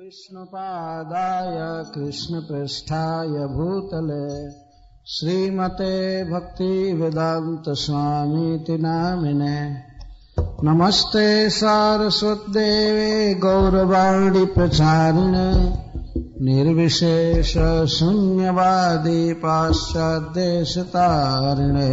कृष्णपादाय कृष्णपृष्ठाय भूतले श्रीमते भक्तिवेदांत स्वामीति नामिने नमस्ते सारस्वतदेवे गौरवाणी प्रचारिणे निर्विशेष शून्यवादी पाश्चात्यदेशतारिणे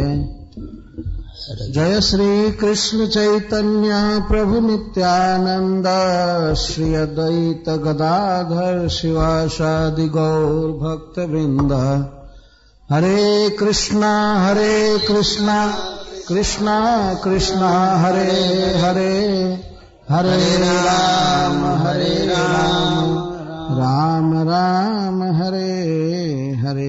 जय श्री कृष्ण चैतन्य प्रभु नित्यानंद श्री अद्वैत गदाधर शिवासादि गौर भक्त वृंद हरे कृष्णा कृष्णा कृष्णा हरे हरे हरे राम राम राम हरे हरे।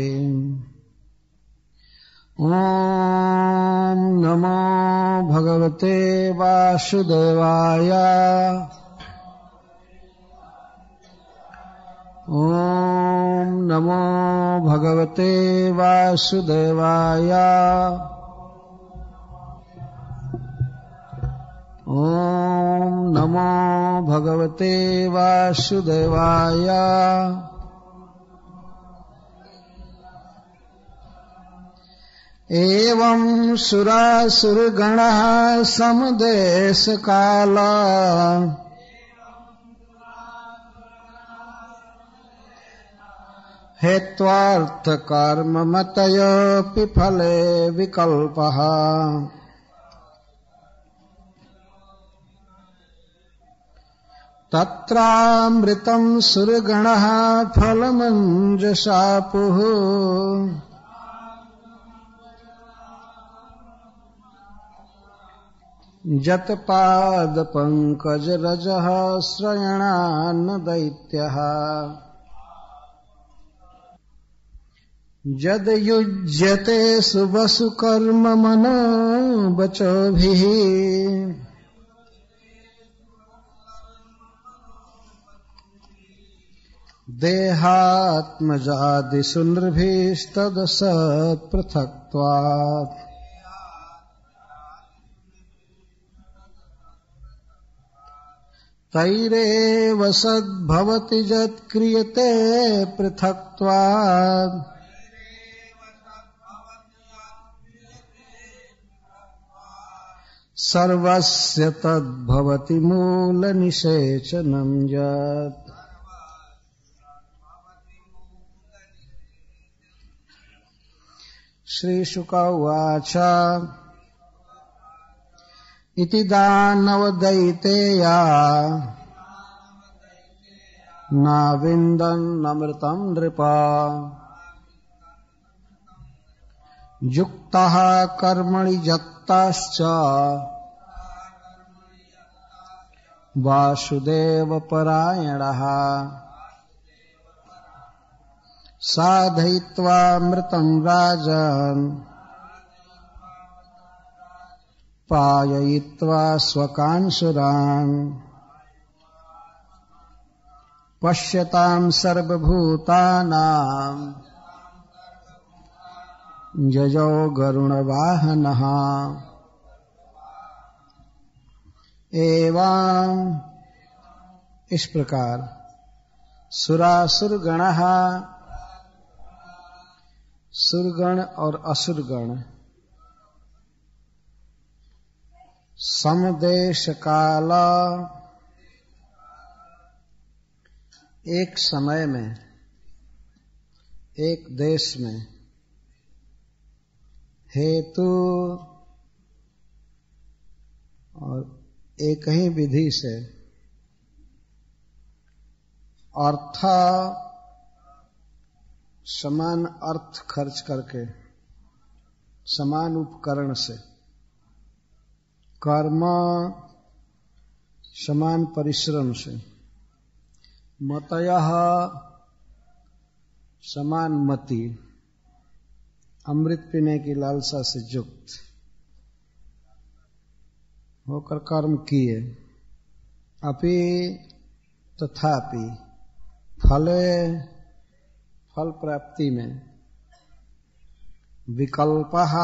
ओम नमो भगवते वासुदेवाय। ओम नमो भगवते वासुदेवाय। ओम नमो भगवते वासुदेवाय। एवं सुरासुरगणः समदेशकाल हेत्वार्थकर्ममतयोऽपि फले विकल्पः तत्रामृतं सुरगणः फलमञ्जसापुः जत्पादपङ्कजरजः श्रयणान्न दैत्यः यद्युज्यते सुवसुकर्म मनो वचोभिः देहात्मजादिसुनृभिस्तदसत्पृथक्त्वात् तैरेव सद्भवति यत्क्रियते पृथक्त्वात् सर्वस्य तद्भवति मूलनिषेचनं यत्। श्रीशुक उवाच इति दानवदैतेया नाविन्दन्नमृतं नृपा युक्तः कर्मणि यत्ताश्च वासुदेवपरायणः साधयित्वा मृतं राजन् पाययित्वा स्वकांसुरान् पश्यतां सर्वभूतानां यजो गरुणवाहनः। एवं इस प्रकार सुरासुरगणः सुरगण और असुरगण समदेश काल एक समय में एक देश में हेतु और एक ही विधि से अर्थ समान अर्थ खर्च करके समान उपकरण से कर्म समान परिश्रम से मतयः समान मति अमृत पीने की लालसा से युक्त होकर कर्म किए अपि तथापि फले फल प्राप्ति में विकल्पः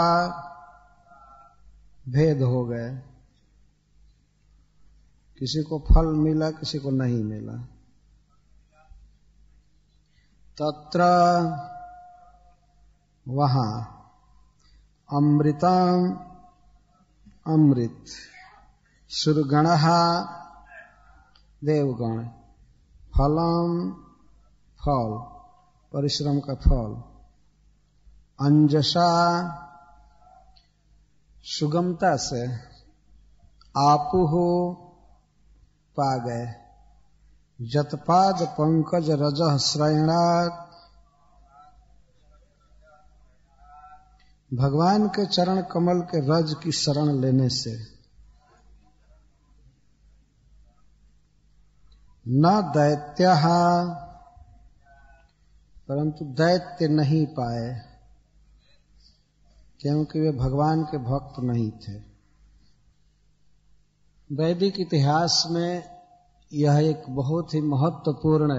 भेद हो गए। किसी को फल मिला किसी को नहीं मिला। तत्र वहां अमृतम अमृत, सुरगणः देवगण, फलम फल, परिश्रम का फल, अंजसा सुगमता से, आपुः पा गए, जतपाद पंकज रजः श्रयणात्, भगवान के चरण कमल के रज की शरण लेने से, न दैत्यः, परंतु दैत्य नहीं पाए, क्योंकि वे भगवान के भक्त नहीं थे। वैदिक इतिहास में यह एक बहुत ही महत्वपूर्ण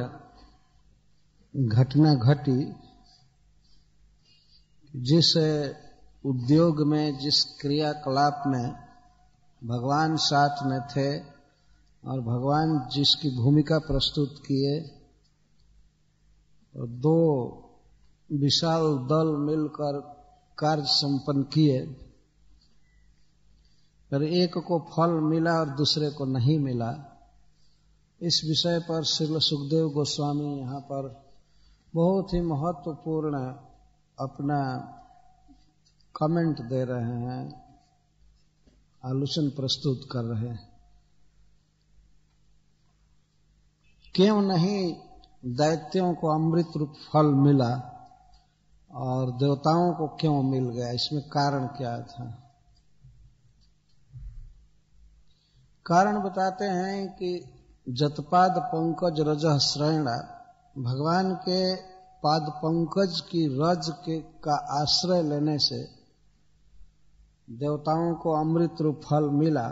घटना घटी। जिस उद्योग में, जिस क्रियाकलाप में भगवान साथ में थे और भगवान जिसकी भूमिका प्रस्तुत किए, और दो विशाल दल मिलकर कार्य संपन्न किए, पर एक को फल मिला और दूसरे को नहीं मिला। इस विषय पर श्री सुखदेव गोस्वामी यहाँ पर बहुत ही महत्वपूर्ण अपना कमेंट दे रहे हैं, आलोचना प्रस्तुत कर रहे हैं। क्यों नहीं दैत्यों को अमृत रूप फल मिला और देवताओं को क्यों मिल गया, इसमें कारण क्या था? कारण बताते हैं कि जतपाद पंकज रजः श्रयणा, भगवान के पाद पंकज की रज के का आश्रय लेने से देवताओं को अमृत रूप फल मिला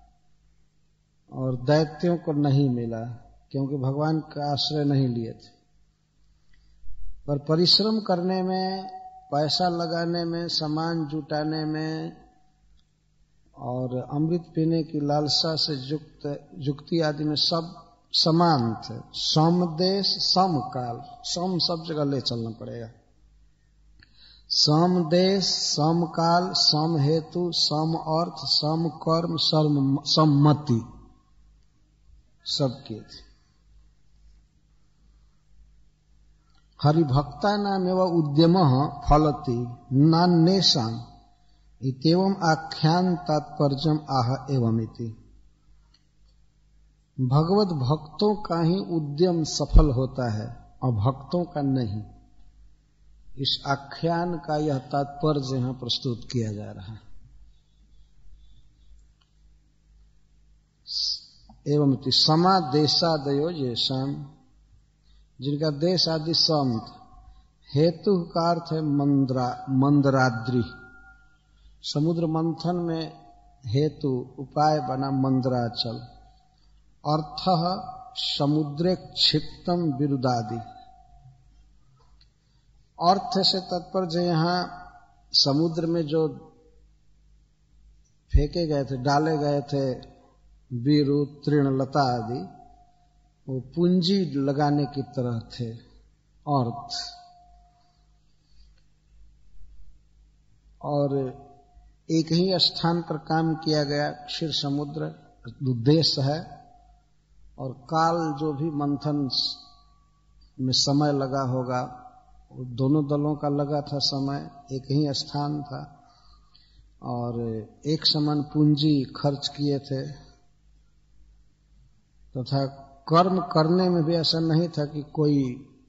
और दैत्यों को नहीं मिला, क्योंकि भगवान का आश्रय नहीं लिए थे। पर परिश्रम करने में, पैसा लगाने में, सामान जुटाने में और अमृत पीने की लालसा से युक्ति आदि में सब समान थे। सम देश सम काल, सम सब जगह ले चलना पड़ेगा। सम देश सम काल, सम हेतु, सम अर्थ, सम कर्म, सम मति, सबके थे। हरिभक्ता नामेव उद्यमः फलति नान्येषाम् इत्येवम् आख्यान तात्पर्यम् आह एवमिति। भगवत भक्तों का ही उद्यम सफल होता है और भक्तों का नहीं। इस आख्यान का यह तात्पर्य यहां प्रस्तुत किया जा रहा है। एवमिति समादेशादयो येषाम्, जिनका देश आदि संत, हेतु का अर्थ है मंदराद्रि। समुद्र मंथन में हेतु उपाय बना मंदराचल। अर्थ समुद्रे क्षिप्तम विरुदादि। अर्थ से तात्पर्य यहां समुद्र में जो फेंके गए थे, डाले गए थे बीरु तृणलता आदि, वो पूंजी लगाने की तरह थे। अर्थ और एक ही स्थान पर काम किया गया, क्षीर समुद्र उद्देश्य है। और काल जो भी मंथन में समय लगा होगा, दोनों दलों का लगा था समय, एक ही स्थान था और एक समान पूंजी खर्च किए थे। तथा कर्म करने में भी ऐसा नहीं था कि कोई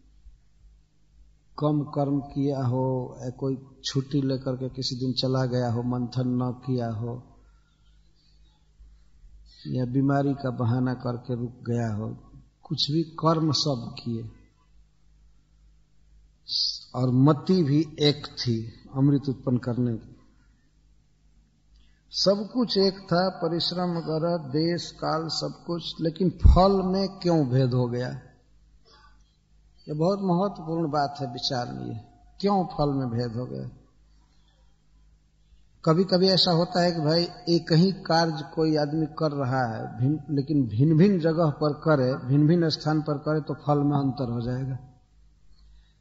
कम कर्म किया हो, कोई छुट्टी लेकर के किसी दिन चला गया हो, मंथन न किया हो, या बीमारी का बहाना करके रुक गया हो। कुछ भी कर्म सब किए और मति भी एक थी अमृत उत्पन्न करने की। सब कुछ एक था, परिश्रम वगैरह, देश काल सब कुछ, लेकिन फल में क्यों भेद हो गया? यह बहुत महत्वपूर्ण बात है विचारनीय। क्यों फल में भेद हो गया? कभी कभी ऐसा होता है कि भाई एक ही कार्य कोई आदमी कर रहा है, लेकिन भिन्न भिन्न जगह पर करे, भिन्न भिन्न स्थान पर करे, तो फल में अंतर हो जाएगा।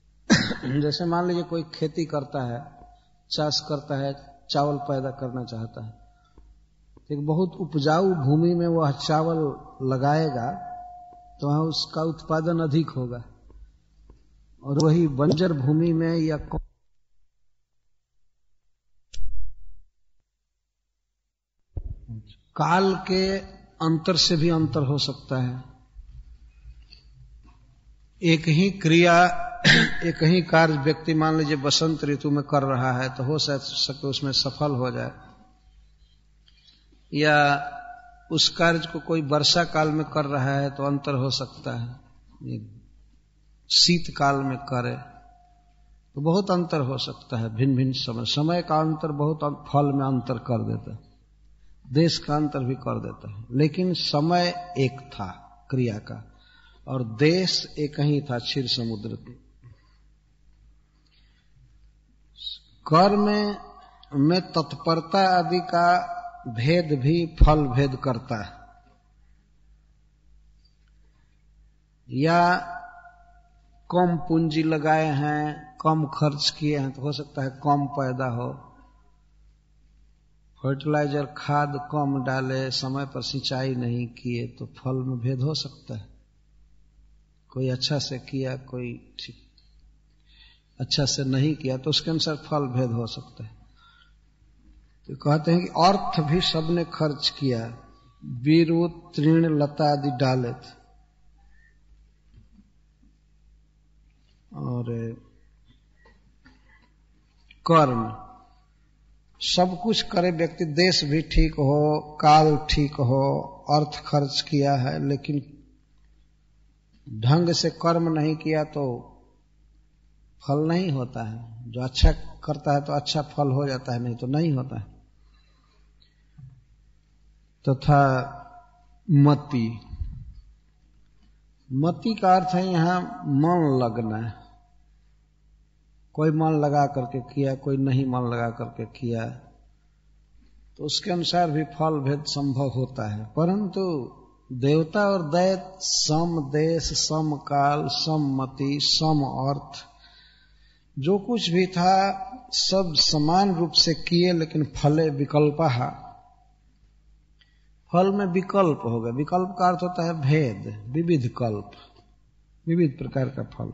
जैसे मान लीजिए कोई खेती करता है, चाष करता है, चावल पैदा करना चाहता है, एक बहुत उपजाऊ भूमि में वह चावल लगाएगा तो वहां उसका उत्पादन अधिक होगा, और वही बंजर भूमि में या काल के अंतर से भी अंतर हो सकता है। एक ही क्रिया, एक ही कार्य व्यक्ति मान लीजिए बसंत ऋतु में कर रहा है तो हो सके उसमें सफल हो जाए, या उस कार्य को कोई वर्षा काल में कर रहा है तो अंतर हो सकता है, शीत काल में करे तो बहुत अंतर हो सकता है। भिन्न भिन्न समय का अंतर बहुत फल में अंतर कर देता है, देश का अंतर भी कर देता है, लेकिन समय एक था क्रिया का और देश एक ही था, क्षीर समुद्र की। कर्म में तत्परता आदि का भेद भी फल भेद करता है, या कम पूंजी लगाए हैं, कम खर्च किए हैं तो हो सकता है कम पैदा हो, फर्टिलाइजर खाद कम डाले, समय पर सिंचाई नहीं किए तो फल में भेद हो सकता है। कोई अच्छा से किया, कोई ठीक अच्छा से नहीं किया तो उसके अनुसार फल भेद हो सकता है। तो कहते हैं कि अर्थ भी सबने खर्च किया, बीरू तृण लता आदि डाले थे, और कर्म सब कुछ करे व्यक्ति, देश भी ठीक हो, काल ठीक हो, अर्थ खर्च किया है, लेकिन ढंग से कर्म नहीं किया तो फल नहीं होता है। जो अच्छा करता है तो अच्छा फल हो जाता है, नहीं तो नहीं होता है। तथा मति, मति का अर्थ है यहां मन लगना है। कोई मन लगा करके किया, कोई नहीं मन लगा करके किया, तो उसके अनुसार भी फल भेद संभव होता है। परंतु देवता और दैत्य सम देश, सम काल, सम मति, सम अर्थ, जो कुछ भी था सब समान रूप से किए, लेकिन फले विकल्पः, फल में विकल्प होगा। विकल्प का अर्थ होता है भेद, विविध कल्प, विविध प्रकार का फल।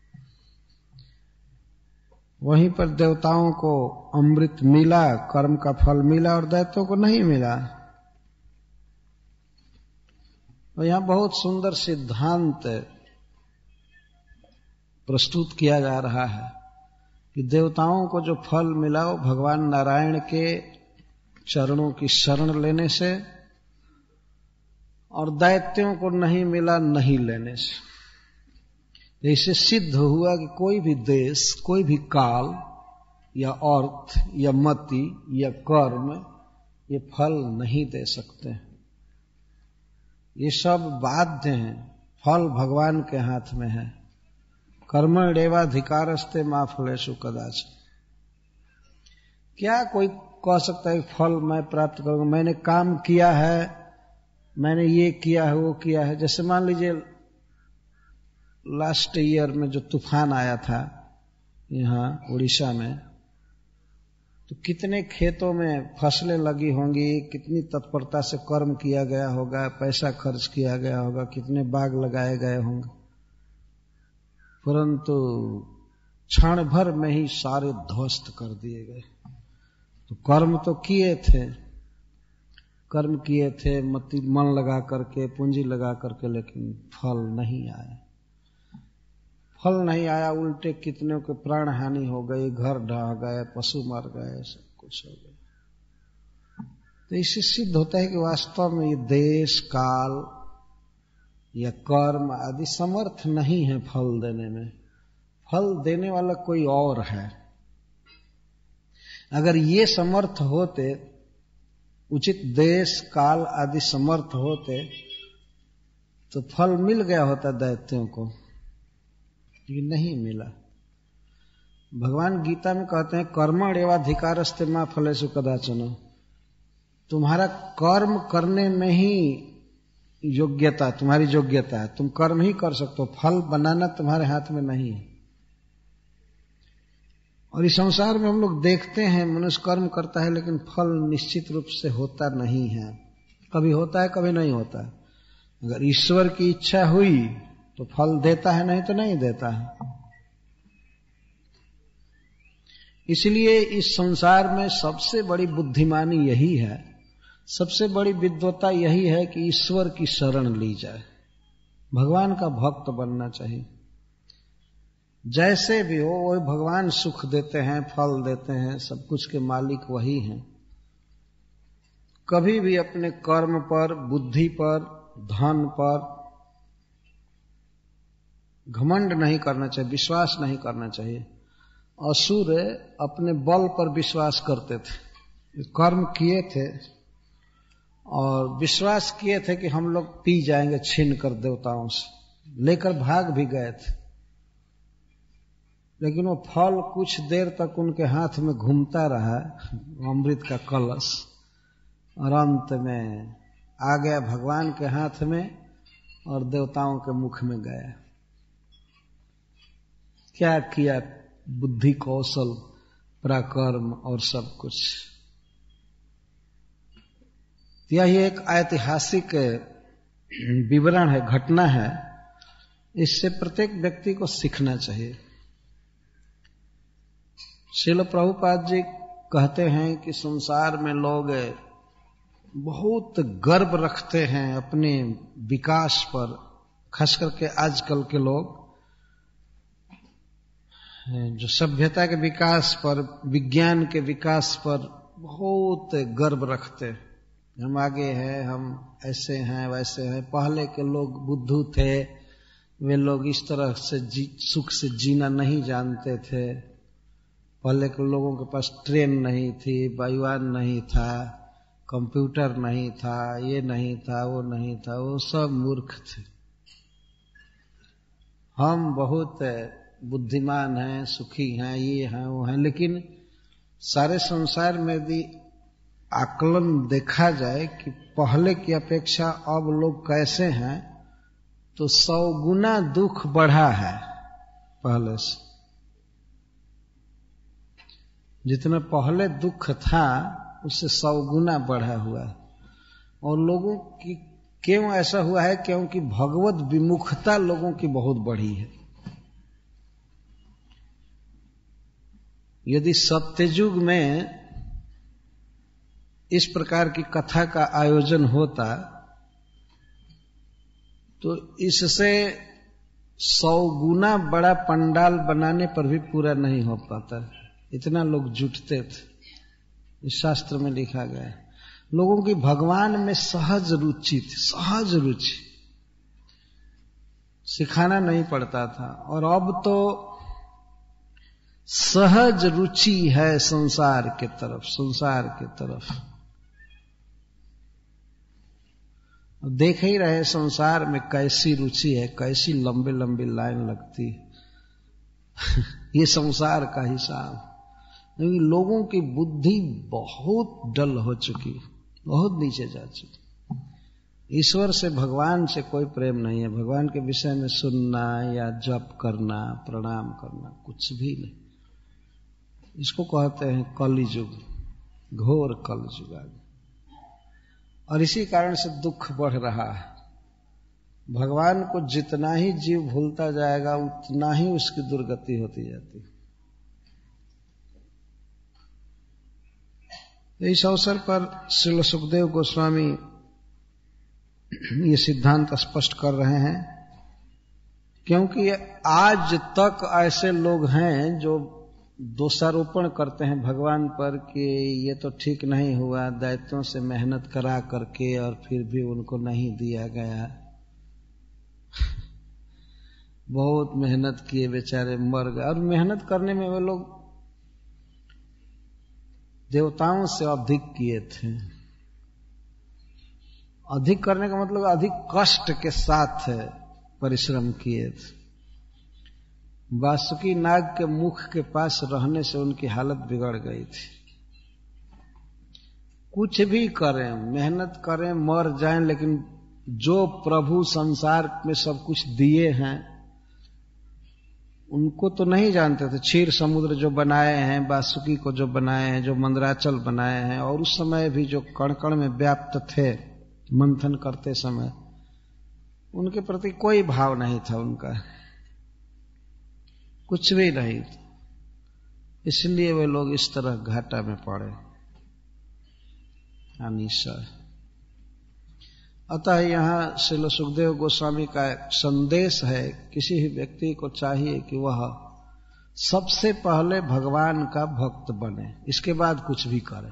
वहीं पर देवताओं को अमृत मिला, कर्म का फल मिला, और दैत्यों को नहीं मिला। और यहां बहुत सुंदर सिद्धांत प्रस्तुत किया जा रहा है कि देवताओं को जो फल मिला वो भगवान नारायण के चरणों की शरण लेने से, और दैत्यों को नहीं मिला नहीं लेने से। इससे सिद्ध हुआ कि कोई भी देश, कोई भी काल या अर्थ या मति या कर्म ये फल नहीं दे सकते। ये सब बाध्य हैं, फल भगवान के हाथ में है। कर्मण्येवाधिकारस्ते मा फलेषु कदाचन। क्या कोई कह सकता है फल मैं प्राप्त करूंगा, मैंने काम किया है, मैंने ये किया है, वो किया है। जैसे मान लीजिए लास्ट ईयर में जो तूफान आया था यहाँ उड़ीसा में, तो कितने खेतों में फसलें लगी होंगी, कितनी तत्परता से कर्म किया गया होगा, पैसा खर्च किया गया होगा, कितने बाग लगाए गए होंगे, परंतु क्षण भर में ही सारे ध्वस्त कर दिए गए। तो कर्म तो किए थे, कर्म किए थे मन लगा करके, पूंजी लगा करके, लेकिन फल नहीं आया। फल नहीं आया, उल्टे कितनों के प्राण हानि हो गई, घर ढह गए, पशु मर गए, सब कुछ हो गया। तो इससे सिद्ध होता है कि वास्तव में ये देश, काल या कर्म आदि समर्थ नहीं है फल देने में। फल देने वाला कोई और है। अगर ये समर्थ होते, उचित देश, काल आदि समर्थ होते, तो फल मिल गया होता दैत्यों को, लेकिन नहीं मिला। भगवान गीता में कहते हैं कर्मण्येवाधिकारस्ते मा फलेषु कदाचन। तुम्हारा कर्म करने में ही योग्यता, तुम्हारी योग्यता है, तुम कर्म ही कर सकते हो, फल बनाना तुम्हारे हाथ में नहीं है। और इस संसार में हम लोग देखते हैं मनुष्य कर्म करता है लेकिन फल निश्चित रूप से होता नहीं है। कभी होता है, कभी नहीं होता है। अगर ईश्वर की इच्छा हुई तो फल देता है, नहीं तो नहीं देता है। इसलिए इस संसार में सबसे बड़ी बुद्धिमानी यही है, सबसे बड़ी विद्वता यही है कि ईश्वर की शरण ली जाए, भगवान का भक्त बनना चाहिए। जैसे भी हो वही भगवान सुख देते हैं, फल देते हैं, सब कुछ के मालिक वही हैं। कभी भी अपने कर्म पर, बुद्धि पर, धन पर घमंड नहीं करना चाहिए, विश्वास नहीं करना चाहिए। असुर अपने बल पर विश्वास करते थे, कर्म किए थे और विश्वास किए थे कि हम लोग पी जाएंगे छीन कर देवताओं से, लेकर भाग भी गए थे। लेकिन वो फल कुछ देर तक उनके हाथ में घूमता रहा, अमृत का कलश, और अंत में आ गया भगवान के हाथ में और देवताओं के मुख में गया। क्या किया? बुद्धि, कौशल, पराक्रम और सब कुछ। यह एक ऐतिहासिक विवरण है, घटना है। इससे प्रत्येक व्यक्ति को सीखना चाहिए। श्रील प्रभुपाद जी कहते हैं कि संसार में लोग बहुत गर्व रखते हैं अपने विकास पर, खास करके आजकल के लोग जो सभ्यता के विकास पर, विज्ञान के विकास पर बहुत गर्व रखते हैं। हम आगे हैं, हम ऐसे हैं, वैसे हैं। पहले के लोग बुद्धू थे, वे लोग इस तरह से सुख से जीना नहीं जानते थे। पहले के लोगों के पास ट्रेन नहीं थी, वायुयान नहीं था, कंप्यूटर नहीं था, ये नहीं था, वो नहीं था, वो सब मूर्ख थे। हम बहुत बुद्धिमान हैं, सुखी हैं, ये हैं, वो हैं। लेकिन सारे संसार में यदि आकलन देखा जाए कि पहले की अपेक्षा अब लोग कैसे हैं, तो 100 गुना दुख बढ़ा है पहले से। जितना पहले दुख था उससे 100 गुना बढ़ा हुआ है। और लोगों की क्यों ऐसा हुआ है? क्योंकि भगवत विमुखता लोगों की बहुत बढ़ी है। यदि सत्ययुग में इस प्रकार की कथा का आयोजन होता तो इससे 100 गुना बड़ा पंडाल बनाने पर भी पूरा नहीं हो पाता। इतना लोग जुटते थे, इस शास्त्र में लिखा गया है। लोगों की भगवान में सहज रुचि थी, सहज रुचि, सिखाना नहीं पड़ता था। और अब तो सहज रुचि है संसार के तरफ, संसार के तरफ। देख ही रहे संसार में कैसी रुचि है, कैसी लंबी लंबी लाइन लगती है। ये संसार का हिसाब। लोगों की बुद्धि बहुत डल हो चुकी, बहुत नीचे जा चुकी। ईश्वर से, भगवान से कोई प्रेम नहीं है। भगवान के विषय में सुनना या जप करना, प्रणाम करना, कुछ भी नहीं। इसको कहते हैं कलियुग, घोर कलियुग। और इसी कारण से दुख बढ़ रहा है। भगवान को जितना ही जीव भूलता जाएगा उतना ही उसकी दुर्गति होती जाती है। इस अवसर पर श्रील सुखदेव गोस्वामी ये सिद्धांत स्पष्ट कर रहे हैं, क्योंकि आज तक ऐसे लोग हैं जो दोषारोपण करते हैं भगवान पर कि ये तो ठीक नहीं हुआ, दैत्यों से मेहनत करा करके और फिर भी उनको नहीं दिया गया। बहुत मेहनत किए, बेचारे मर गए। और मेहनत करने में वे लोग देवताओं से अधिक किए थे। अधिक करने का मतलब अधिक कष्ट के साथ परिश्रम किए थे। वासुकी नाग के मुख के पास रहने से उनकी हालत बिगड़ गई थी। कुछ भी करें, मेहनत करें, मर जाएं, लेकिन जो प्रभु संसार में सब कुछ दिए हैं उनको तो नहीं जानते थे। क्षीर समुद्र जो बनाए हैं, वासुकी को जो बनाए हैं, जो मंदराचल बनाए हैं, और उस समय भी जो कण कण में व्याप्त थे मंथन करते समय, उनके प्रति कोई भाव नहीं था, उनका कुछ भी नहीं। इसलिए वे लोग इस तरह घाटा में पड़े। अनिशा। अतः यहाँ श्रील सुखदेव गोस्वामी का एक संदेश है, किसी भी व्यक्ति को चाहिए कि वह सबसे पहले भगवान का भक्त बने, इसके बाद कुछ भी करे।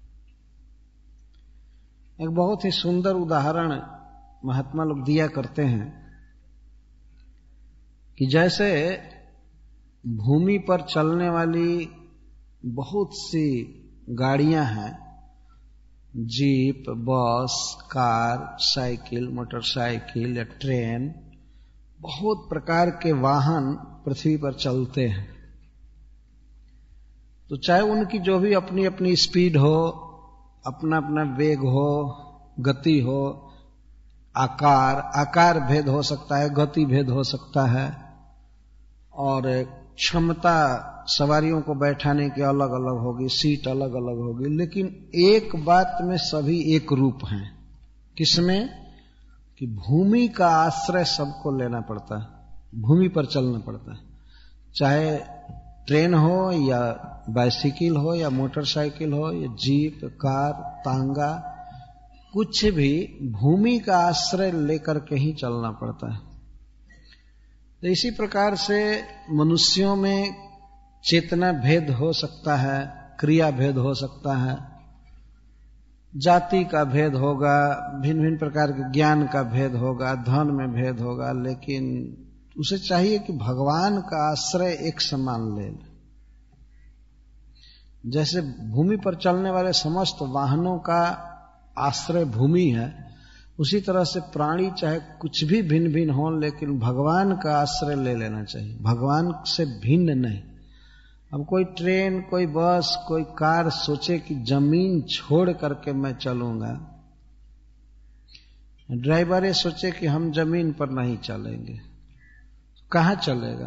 एक बहुत ही सुंदर उदाहरण महात्मा लोग दिया करते हैं कि जैसे भूमि पर चलने वाली बहुत सी गाड़ियां हैं, jeep, bus, car, cycle, motorcycle या ट्रेन, बहुत प्रकार के वाहन पृथ्वी पर चलते हैं। तो चाहे उनकी जो भी अपनी अपनी स्पीड हो, अपना अपना वेग हो, गति हो, आकार भेद हो सकता है, गति भेद हो सकता है, और क्षमता सवारियों को बैठाने की अलग अलग होगी, सीट अलग अलग होगी, लेकिन एक बात में सभी एक रूप हैं। किसमें? कि भूमि का आश्रय सबको लेना पड़ता है, भूमि पर चलना पड़ता है। चाहे ट्रेन हो या बाइसिकल हो या मोटरसाइकिल हो या जीप, कार, तांगा, कुछ भी भूमि का आश्रय लेकर के ही चलना पड़ता है। तो इसी प्रकार से मनुष्यों में चेतना भेद हो सकता है, क्रिया भेद हो सकता है, जाति का भेद होगा, भिन्न भिन्न प्रकार के ज्ञान का भेद होगा, धन में भेद होगा, लेकिन उसे चाहिए कि भगवान का आश्रय एक समान ले। जैसे भूमि पर चलने वाले समस्त वाहनों का आश्रय भूमि है, उसी तरह से प्राणी चाहे कुछ भी भिन्न भिन्न हो, लेकिन भगवान का आश्रय ले लेना चाहिए, भगवान से भिन्न नहीं। अब कोई ट्रेन, कोई बस, कोई कार सोचे कि जमीन छोड़ करके मैं चलूंगा, ड्राइवर ये सोचे कि हम जमीन पर नहीं चलेंगे, कहां चलेगा?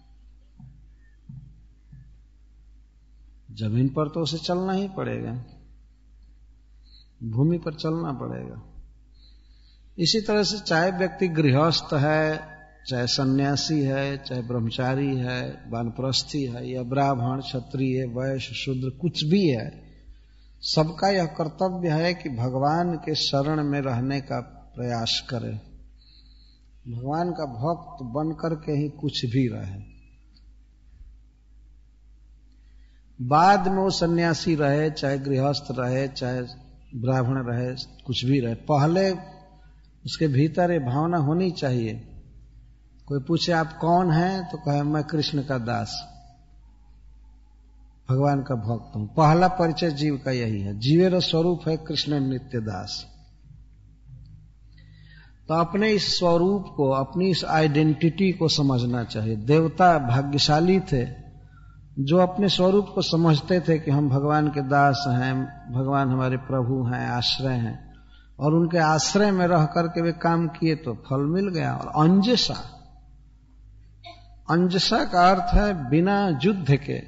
जमीन पर तो उसे चलना ही पड़ेगा, भूमि पर चलना पड़ेगा। इसी तरह से चाहे व्यक्ति गृहस्थ है, चाहे सन्यासी है, चाहे ब्रह्मचारी है, वानप्रस्थी है, या ब्राह्मण, क्षत्रिय, वैश्य, शूद्र, कुछ भी है, सबका यह कर्तव्य है कि भगवान के शरण में रहने का प्रयास करे, भगवान का भक्त बन करके ही कुछ भी रहे। बाद में वो सन्यासी रहे, चाहे गृहस्थ रहे, चाहे ब्राह्मण रहे, कुछ भी रहे, पहले उसके भीतर ये भावना होनी चाहिए। कोई पूछे आप कौन हैं, तो कहे मैं कृष्ण का दास, भगवान का भक्त हूं। पहला परिचय जीव का यही है, जीवेर स्वरूप है कृष्ण नित्य दास। तो अपने इस स्वरूप को, अपनी इस आइडेंटिटी को समझना चाहिए। देवता भाग्यशाली थे जो अपने स्वरूप को समझते थे कि हम भगवान के दास हैं, भगवान हमारे प्रभु हैं, आश्रय हैं, और उनके आश्रय में रह करके वे काम किए तो फल मिल गया। और अंजसा, अंजसा का अर्थ है बिना युद्ध के,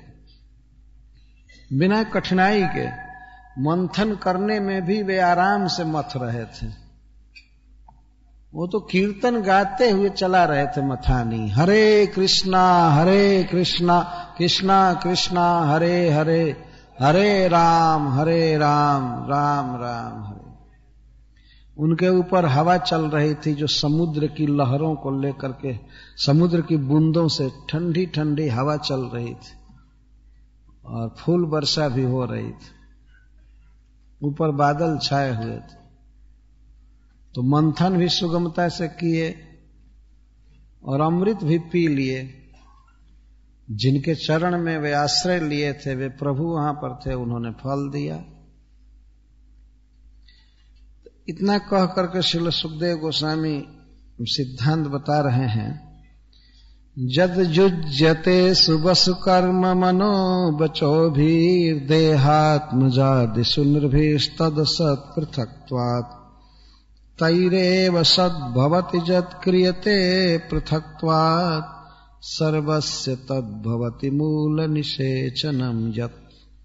बिना कठिनाई के, मंथन करने में भी वे आराम से मथ रहे थे। वो तो कीर्तन गाते हुए चला रहे थे मथानी, हरे कृष्णा कृष्णा कृष्णा हरे हरे, हरे राम राम राम हरे। उनके ऊपर हवा चल रही थी जो समुद्र की लहरों को लेकर के, समुद्र की बूंदों से ठंडी ठंडी हवा चल रही थी, और फूल वर्षा भी हो रही थी, ऊपर बादल छाए हुए थे। तो मंथन भी सुगमता से किए और अमृत भी पी लिए। जिनके चरण में वे आश्रय लिए थे, वे प्रभु वहां पर थे, उन्होंने फल दिया। इतना कह करके श्रील सुखदेव गोस्वामी सिद्धांत बता रहे हैं, जद युज्यते सुबसु कर्म मनो बचोभिर् देहात्मजादि सुनृभिस्तद सत् पृथक्त्वात् तैरेव सद्भवति जत् क्रियते पृथक्त्वात् सर्वस्य तद्भवति मूल निषेचनम यत्।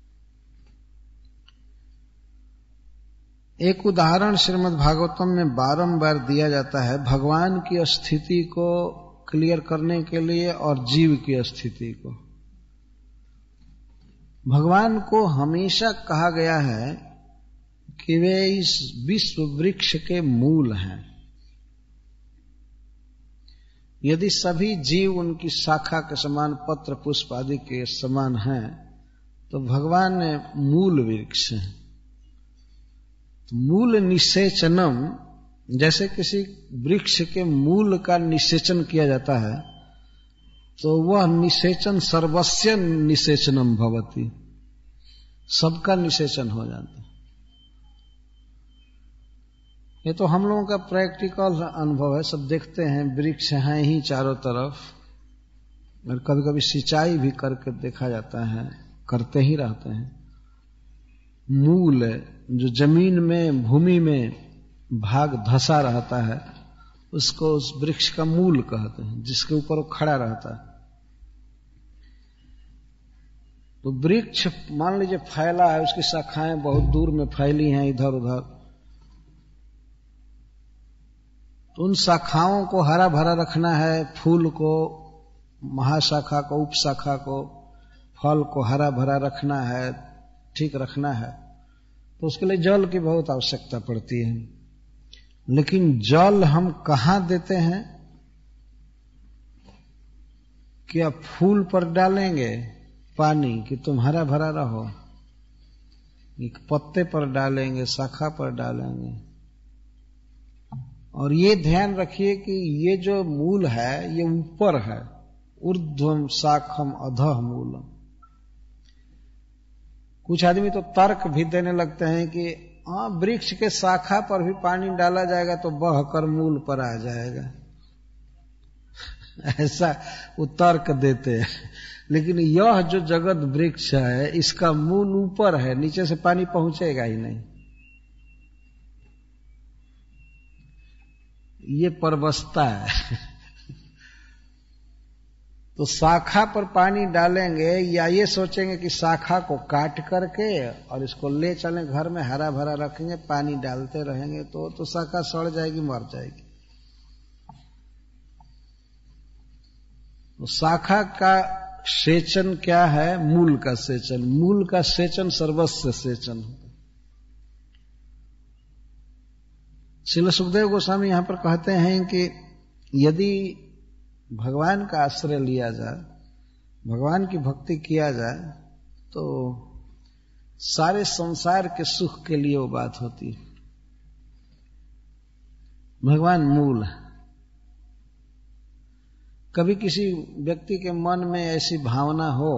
एक उदाहरण श्रीमद् भागवतम में बारंबार दिया जाता है भगवान की स्थिति को क्लियर करने के लिए और जीव की स्थिति को। भगवान को हमेशा कहा गया है कि वे इस विश्व वृक्ष के मूल हैं। यदि सभी जीव उनकी शाखा के समान, पत्र पुष्प आदि के समान हैं, तो भगवान मूल वृक्ष हैं। मूल निषेचनम, जैसे किसी वृक्ष के मूल का निषेचन किया जाता है, तो वह निषेचन सर्वस्य निषेचनम भवति, सबका निषेचन हो जाता है। ये तो हम लोगों का प्रैक्टिकल अनुभव है, सब देखते हैं वृक्ष हैं ही चारों तरफ, और कभी कभी सिंचाई भी करके देखा जाता है, करते ही रहते हैं। मूल जो जमीन में, भूमि में भाग धसा रहता है, उसको उस वृक्ष का मूल कहते हैं, जिसके ऊपर वो खड़ा रहता है। तो वृक्ष मान लीजिए फैला है, उसकी शाखाएं बहुत दूर में फैली हैं इधर उधर, तो उन शाखाओं को हरा भरा रखना है, फूल को, महाशाखा को, उपशाखा को, फल को हरा भरा रखना है, ठीक रखना है, तो उसके लिए जल की बहुत आवश्यकता पड़ती है। लेकिन जल हम कहां देते हैं? क्या फूल पर डालेंगे पानी कि तुम हरा भरा रहो? एक पत्ते पर डालेंगे, शाखा पर डालेंगे। और ये ध्यान रखिए कि ये जो मूल है ये ऊपर है, ऊर्ध्वम शाखम अधः मूलम। कुछ आदमी तो तर्क भी देने लगते हैं कि हाँ, वृक्ष के शाखा पर भी पानी डाला जाएगा तो बहकर मूल पर आ जाएगा, ऐसा वो तर्क देते हैं। लेकिन यह जो जगत वृक्ष है, इसका मूल ऊपर है, नीचे से पानी पहुंचेगा ही नहीं। ये परवस्था है। तो शाखा पर पानी डालेंगे या ये सोचेंगे कि शाखा को काट करके और इसको ले चलें घर में, हरा भरा रखेंगे, पानी डालते रहेंगे, तो शाखा सड़ जाएगी, मर जाएगी। तो शाखा का सेचन क्या है? मूल का सेचन। मूल का सेचन सर्वस्व सेचन। श्रील सुखदेव गोस्वामी यहां पर कहते हैं कि यदि भगवान का आश्रय लिया जाए, भगवान की भक्ति किया जाए, तो सारे संसार के सुख के लिए वो बात होती है। भगवान मूल है। कभी किसी व्यक्ति के मन में ऐसी भावना हो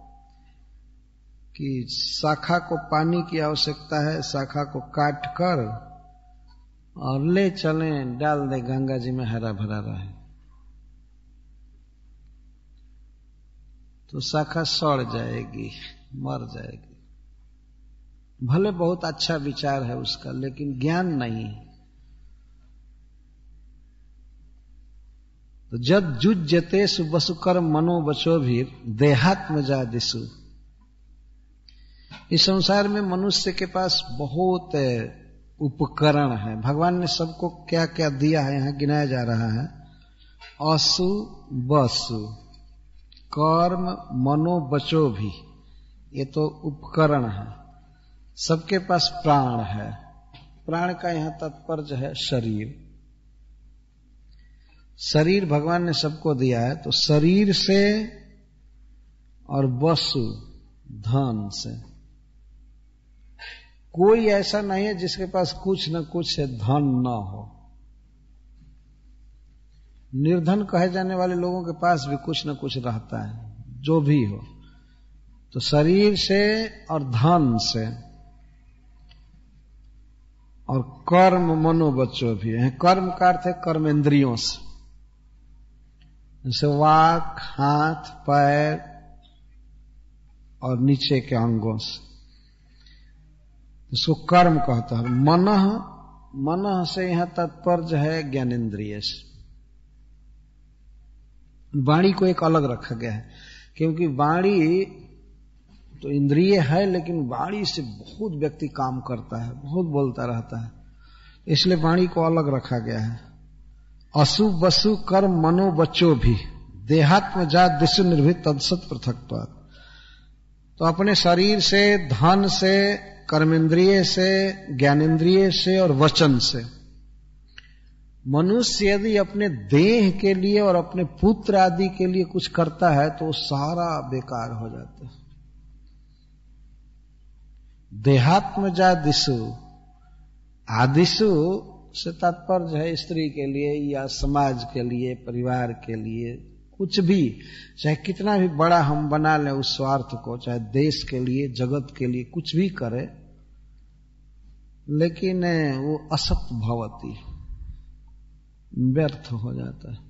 कि शाखा को पानी की आवश्यकता है, शाखा को काट कर और ले चलें, डाल दे गंगा जी में, हरा भरा रहे, तो शाखा सड़ जाएगी, मर जाएगी। भले बहुत अच्छा विचार है उसका, लेकिन ज्ञान नहीं है। तो जद जुज्यतेषु वसुकर्म मनो वचोभिर देहात्म जादिषु। इस संसार में मनुष्य के पास बहुत उपकरण है। भगवान ने सबको क्या क्या दिया है यहां गिनाया जा रहा है। असु वसु, कर्म, मनो बचो भी, ये तो उपकरण है। सबके पास प्राण है। प्राण का यहां तात्पर्य है शरीर। शरीर भगवान ने सबको दिया है, तो शरीर से और वसु धन से। कोई ऐसा नहीं है जिसके पास कुछ न कुछ धन न हो। निर्धन कहे जाने वाले लोगों के पास भी कुछ न कुछ रहता है, जो भी हो। तो शरीर से और धन से और कर्म मनो बच्चों भी है। कर्म का अर्थ है कर्मेंद्रियों से, जैसे वाक, हाथ, पैर और नीचे के अंगों से, इसको कर्म कहता है। मनः, मनः से यहां तात्पर्य है ज्ञानेन्द्रिय से। वाणी को एक अलग रखा गया है, क्योंकि वाणी तो इंद्रिय है, लेकिन वाणी से बहुत व्यक्ति काम करता है, बहुत बोलता रहता है, इसलिए वाणी को अलग रखा गया है। असु वसु कर्म मनो बच्चो भी देहात्म जात दिशु निर्भीत तत्सत पृथक्त्वात्। तो अपने शरीर से, धन से, कर्मेंद्रिय से, ज्ञानेंद्रिय से और वचन से मनुष्य यदि अपने देह के लिए और अपने पुत्र आदि के लिए कुछ करता है तो सारा बेकार हो जाता है। देहात्म जा दिशु, आदिशु से तात्पर्य है स्त्री के लिए या समाज के लिए, परिवार के लिए, कुछ भी, चाहे कितना भी बड़ा हम बना लें उस स्वार्थ को, चाहे देश के लिए, जगत के लिए कुछ भी करे, लेकिन वो असत भवती, व्यर्थ हो जाता है।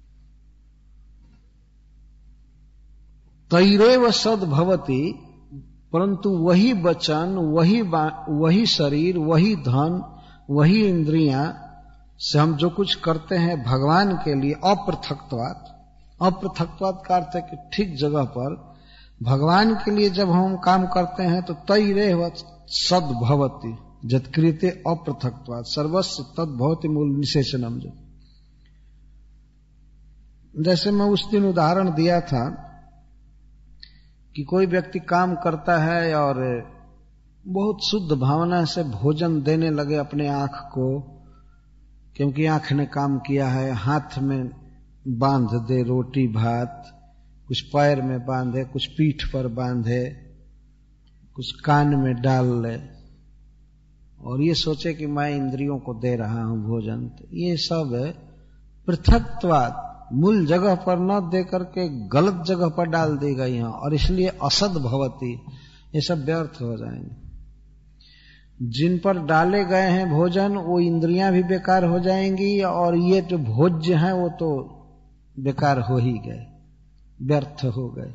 तैरेव सद भवती, परंतु वही वचन, वही शरीर, वही धन, वही इंद्रियां से हम जो कुछ करते हैं भगवान के लिए, अपृथक्त्वात्, अपृथक्त्वात् का अर्थ है कि ठीक जगह पर भगवान के लिए जब हम काम करते हैं तो तैरेव सद भवती जत्कृते अपृथक्त्वात् सर्वस्व तद भवति मूल निशेषणम। जो जैसे मैं उस दिन उदाहरण दिया था कि कोई व्यक्ति काम करता है और बहुत शुद्ध भावना से भोजन देने लगे अपने आंख को, क्योंकि आंख ने काम किया है, हाथ में बांध दे रोटी भात, कुछ पैर में बांधे, कुछ पीठ पर बांधे, कुछ कान में डाल ले, और ये सोचे कि मैं इंद्रियों को दे रहा हूं भोजन। तो ये सब पृथक्त्वात्, मूल जगह पर न दे करके गलत जगह पर डाल दी गई हैं, और इसलिए असद भवती, ये सब व्यर्थ हो जाएंगे। जिन पर डाले गए हैं भोजन वो इंद्रियां भी बेकार हो जाएंगी, और ये जो भोज्य हैं वो तो बेकार हो ही गए, व्यर्थ हो गए।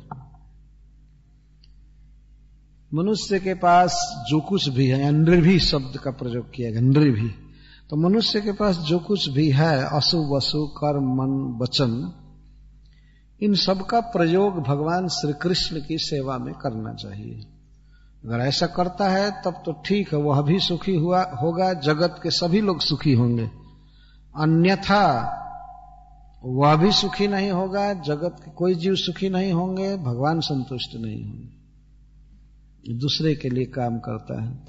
मनुष्य के पास जो कुछ भी है, नृभी शब्द का प्रयोग किया गया, नृभी, तो मनुष्य के पास जो कुछ भी है, असु वसु कर्म मन वचन, इन सब का प्रयोग भगवान श्री कृष्ण की सेवा में करना चाहिए। अगर ऐसा करता है तब तो ठीक है, वह भी सुखी होगा, जगत के सभी लोग सुखी होंगे। अन्यथा वह भी सुखी नहीं होगा, जगत के कोई जीव सुखी नहीं होंगे, भगवान संतुष्ट नहीं होंगे। दूसरे के लिए काम करता है।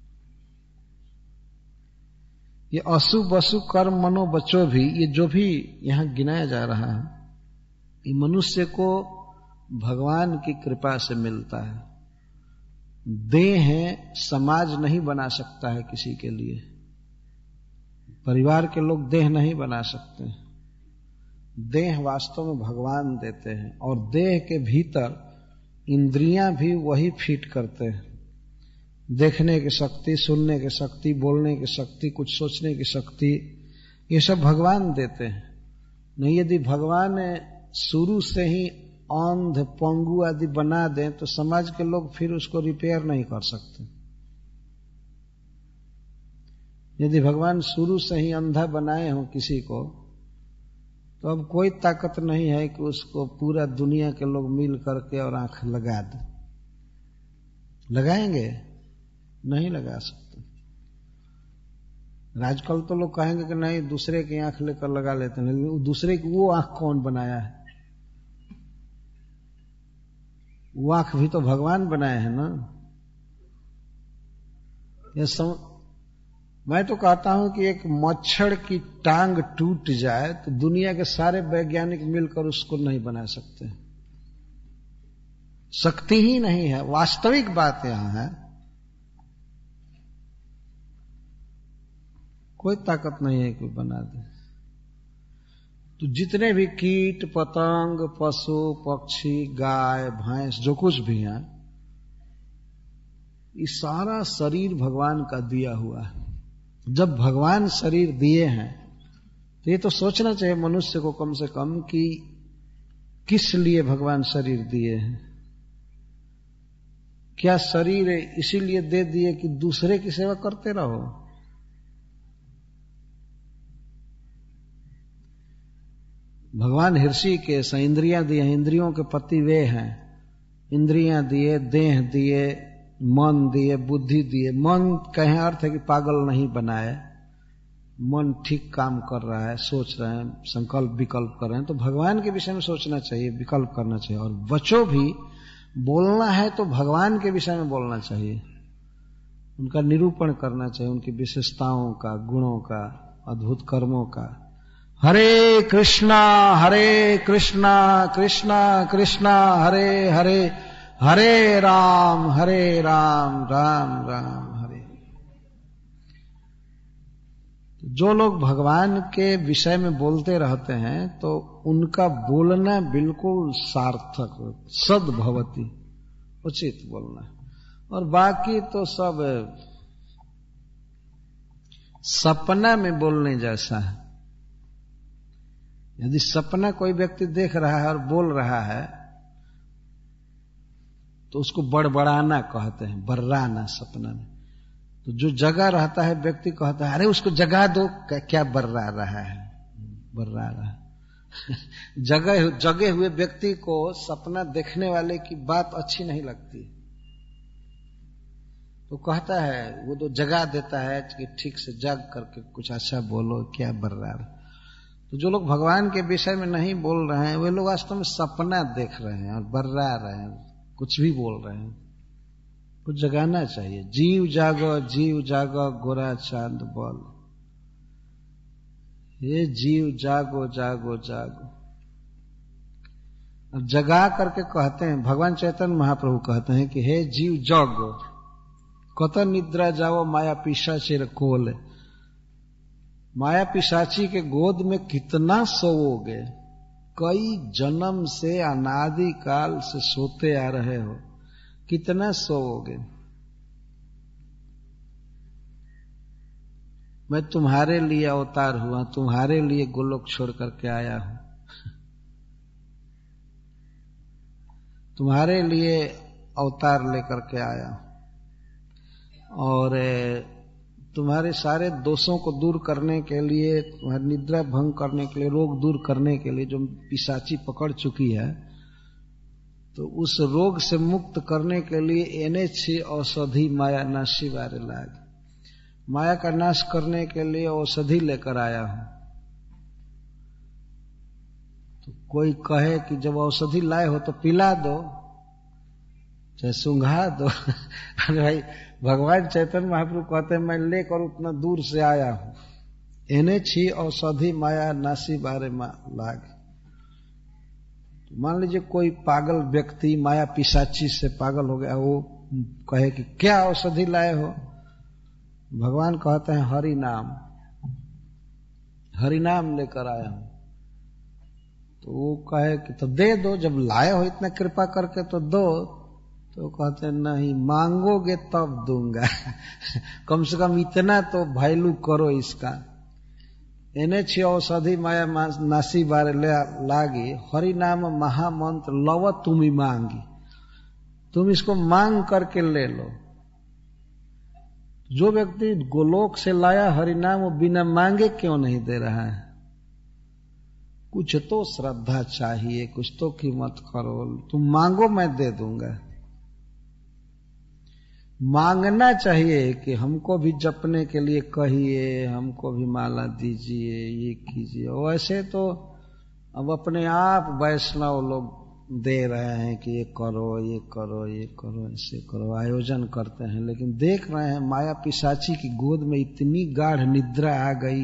ये असु वसु कर्म मनो बचो भी, ये जो भी यहां गिनाया जा रहा है, ये मनुष्य को भगवान की कृपा से मिलता है। देह समाज नहीं बना सकता है किसी के लिए, परिवार के लोग देह नहीं बना सकते। देह वास्तव में भगवान देते हैं, और देह के भीतर इंद्रियां भी वही फिट करते हैं। देखने की शक्ति, सुनने की शक्ति, बोलने की शक्ति, कुछ सोचने की शक्ति, ये सब भगवान देते हैं। नहीं, यदि भगवान शुरू से ही अंध पंगु आदि बना दें तो समाज के लोग फिर उसको रिपेयर नहीं कर सकते। यदि भगवान शुरू से ही अंधा बनाए हों किसी को, तो अब कोई ताकत नहीं है कि उसको पूरा दुनिया के लोग मिल करके और आंख लगा दें। लगाएंगे? नहीं लगा सकते। आजकल तो लोग कहेंगे कि नहीं, दूसरे की आंख लेकर लगा लेते हैं, लेकिन दूसरे की वो आंख कौन बनाया है? वो आंख भी तो भगवान बनाए हैं ना। मैं तो कहता हूं कि एक मच्छर की टांग टूट जाए तो दुनिया के सारे वैज्ञानिक मिलकर उसको नहीं बना सकते, शक्ति ही नहीं है। वास्तविक बात यहां है, कोई ताकत नहीं है कि बना दे। तो जितने भी कीट पतंग, पशु पक्षी, गाय भैंस, जो कुछ भी है, ये सारा शरीर भगवान का दिया हुआ है। जब भगवान शरीर दिए हैं तो ये तो सोचना चाहिए मनुष्य को कम से कम कि किस लिए भगवान शरीर दिए हैं। क्या शरीर इसीलिए दे दिए कि दूसरे की सेवा करते रहो? भगवान हृषिकेश इंद्रियां दिए, इंद्रियों के पति वे हैं। इंद्रियां दिए, देह दिए, मन दिए, बुद्धि दिए। मन कहें अर्थ है कि पागल नहीं बनाए, मन ठीक काम कर रहा है, सोच रहे हैं, संकल्प विकल्प कर रहे हैं, तो भगवान के विषय में सोचना चाहिए, विकल्प करना चाहिए। और वचो भी बोलना है तो भगवान के विषय में बोलना चाहिए, उनका निरूपण करना चाहिए, उनकी विशेषताओं का, गुणों का, अद्भुत कर्मों का। हरे कृष्णा कृष्णा कृष्णा हरे हरे, हरे राम राम राम हरे। जो लोग भगवान के विषय में बोलते रहते हैं तो उनका बोलना बिल्कुल सार्थक, सद्भवति, उचित बोलना। और बाकी तो सब सपना में बोलने जैसा है। यदि सपना कोई व्यक्ति देख रहा है और बोल रहा है तो उसको बड़बड़ाना कहते हैं, बर्राना सपना में। तो जो जगा रहता है व्यक्ति कहता है अरे उसको जगा दो, क्या बर्रा रहा है, बर्रा रहा है। जगे हुए व्यक्ति को सपना देखने वाले की बात अच्छी नहीं लगती, तो कहता है, वो तो जगा देता है कि ठीक से जग करके कुछ अच्छा बोलो, क्या बर्रा रहा। तो जो लोग भगवान के विषय में नहीं बोल रहे हैं वे लोग वास्तव में सपना देख रहे हैं और बर्रा रहे हैं, कुछ भी बोल रहे हैं। कुछ जगाना चाहिए। जीव जागो गोरा चांद बोल, ये जीव जागो जागो जागो। अब जगा करके कहते हैं, भगवान चैतन्य महाप्रभु कहते हैं कि हे जीव जागो, कत निद्रा जाओ माया पिशाची कोल। माया पिशाची के गोद में कितना सोओगे, कई जन्म से अनादि काल से सोते आ रहे हो, कितना सोओगे। मैं तुम्हारे लिए अवतार हुआ, तुम्हारे लिए गोलोक छोड़ करके आया हूं, तुम्हारे लिए अवतार लेकर के आया हूं। और तुम्हारे सारे दोषों को दूर करने के लिए, तुम्हारी निद्रा भंग करने के लिए, रोग दूर करने के लिए, जो पिशाची पकड़ चुकी है, तो उस रोग से मुक्त करने के लिए एने छे औषधि माया नाशी वारे लाग। माया का नाश करने के लिए औषधि लेकर आया हूं। तो कोई कहे कि जब औषधि लाए हो तो पिला दो, चाहे सुंघा दो। अरे भाई, भगवान चैतन्य महाप्रभु कहते हैं मैं लेकर उतना दूर से आया हूं, एने छी औषधि माया नासी बारे लाग। मान लीजिए कोई पागल व्यक्ति माया पिशाची से पागल हो गया, वो कहे कि क्या औषधि लाए हो, भगवान कहते हैं हरि नाम लेकर आया हूं। तो वो कहे कि तो दे दो, जब लाए हो इतना कृपा करके तो दो। तो कहते हैं नहीं, मांगोगे तब दूंगा। कम से कम इतना तो वैल्यू करो इसका। एने छी औषधि माया नासी बारे लागी, हरि नाम महामंत्र लव तुम्ही मांगी, तुम इसको मांग करके ले लो। जो व्यक्ति गोलोक से लाया हरि नाम, वो बिना मांगे क्यों नहीं दे रहा है? कुछ तो श्रद्धा चाहिए, कुछ तो कीमत करो। तुम मांगो मैं दे दूंगा। मांगना चाहिए कि हमको भी जपने के लिए कहिए, हमको भी माला दीजिए, ये कीजिए। वैसे तो अब अपने आप वैष्णव लोग दे रहे हैं कि ये करो, ये करो, ये करो, ऐसे करो, आयोजन करते हैं। लेकिन देख रहे हैं माया पिशाची की गोद में इतनी गाढ़ निद्रा आ गई,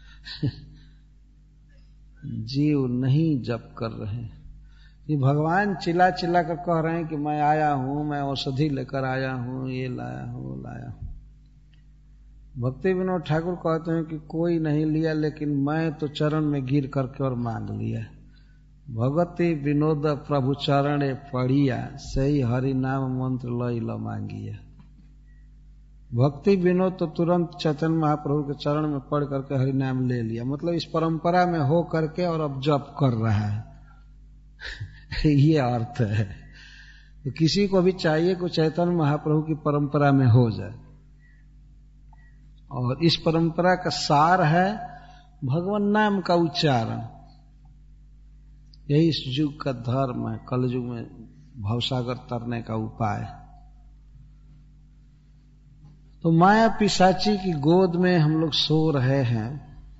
जीव नहीं जप कर रहे। ये भगवान चिल्ला चिल्ला कर कह रहे हैं कि मैं आया हूं, मैं औषधि लेकर आया हूं, ये लाया हूं, वो लाया हूं। भक्ति विनोद ठाकुर कहते हैं कि कोई नहीं लिया, लेकिन मैं तो चरण में गिर करके और मांग लिया। भगति विनोद प्रभु चरण पढ़िया, सही हरि नाम मंत्र लई ल मांगिया। भक्ति विनोद तो तुरंत चैतन्य महाप्रभु के चरण में पढ़ करके हरि नाम ले लिया, मतलब इस परंपरा में हो करके और अब जप कर रहा है। ये अर्थ है। तो किसी को भी चाहिए कि चैतन्य महाप्रभु की परंपरा में हो जाए, और इस परंपरा का सार है भगवान नाम का उच्चारण। यही इस युग का धर्म है, कल युग में भवसागर तरने का उपाय। तो माया पिशाची की गोद में हम लोग सो रहे हैं,